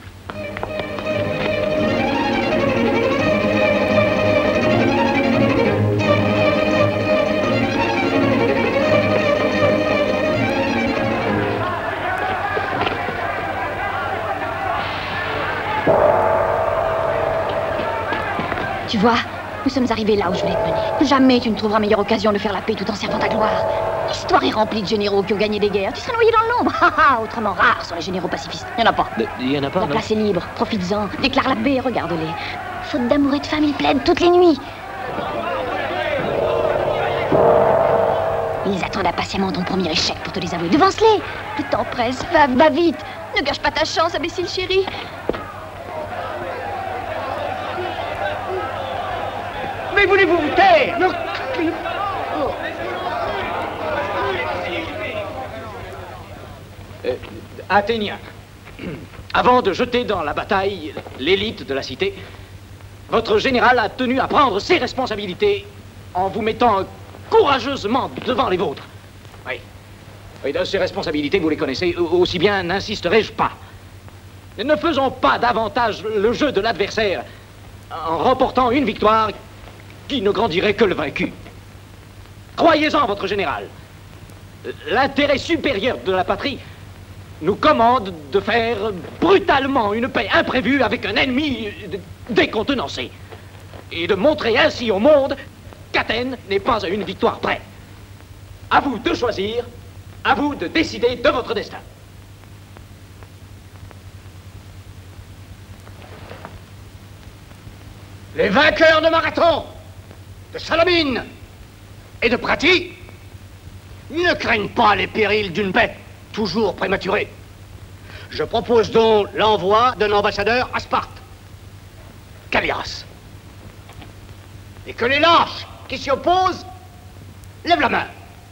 Tu vois, nous sommes arrivés là où je voulais te mener. Jamais tu ne trouveras meilleure occasion de faire la paix tout en servant ta gloire. L'histoire est remplie de généraux qui ont gagné des guerres. Tu serais noyé dans l'ombre. Autrement rares sont les généraux pacifistes. Il n'y en a pas. Il y en a pas, La place est libre. Profites-en. Déclare la paix, regarde-les. Faute d'amour et de famille pleine toutes les nuits. Ils attendent impatiemment ton premier échec pour te les avouer. Devance-les. Le temps presse. Va vite. Ne gâche pas ta chance, imbécile chéri. Mais voulez-vous vous taire? Athéniens, avant de jeter dans la bataille l'élite de la cité, votre général a tenu à prendre ses responsabilités en vous mettant courageusement devant les vôtres. Oui, ces responsabilités, vous les connaissez, aussi bien n'insisterai-je pas. Ne faisons pas davantage le jeu de l'adversaire en remportant une victoire qui ne grandirait que le vaincu. Croyez-en, votre général. L'intérêt supérieur de la patrie nous commande de faire brutalement une paix imprévue avec un ennemi décontenancé. Et de montrer ainsi au monde qu'Athènes n'est pas à une victoire près. À vous de choisir, à vous de décider de votre destin. Les vainqueurs de Marathon, de Salamine et de Prati ne craignent pas les périls d'une paix toujours prématurée. Je propose donc l'envoi d'un ambassadeur à Sparte, Callias. Et que les lâches qui s'y opposent lèvent la main.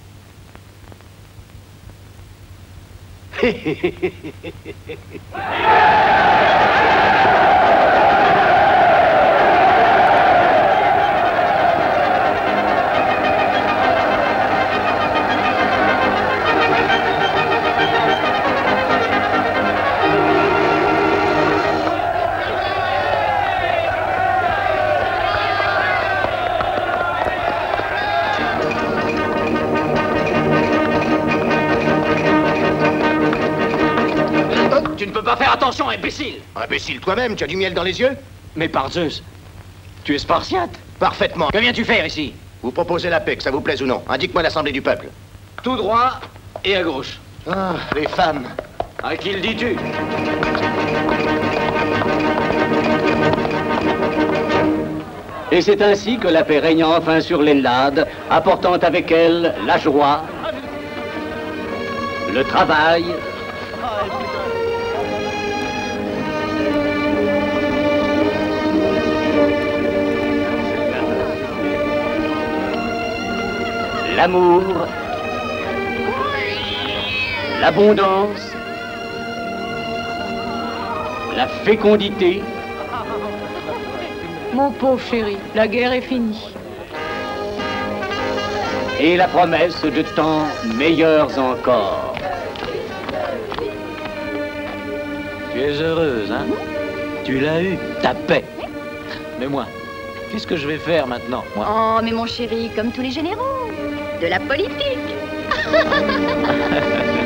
Tu ne peux pas faire attention, imbécile! Imbécile toi-même, tu as du miel dans les yeux? Mais par Zeus, tu es spartiate? Parfaitement. Que viens-tu faire ici? Vous proposez la paix, que ça vous plaise ou non. Indique-moi l'assemblée du peuple. Tout droit et à gauche. Ah, les femmes. À qui le dis-tu? Et c'est ainsi que la paix régna enfin sur l'Ellade, apportant avec elle la joie, le travail, l'amour, l'abondance, la fécondité. Mon pauvre chéri, la guerre est finie. Et la promesse de temps meilleurs encore. Tu es heureuse, hein? Tu l'as eu, ta paix. Mais moi, Qu'est-ce que je vais faire maintenant, moi? Oh, mais mon chéri, comme tous les généraux, de la politique.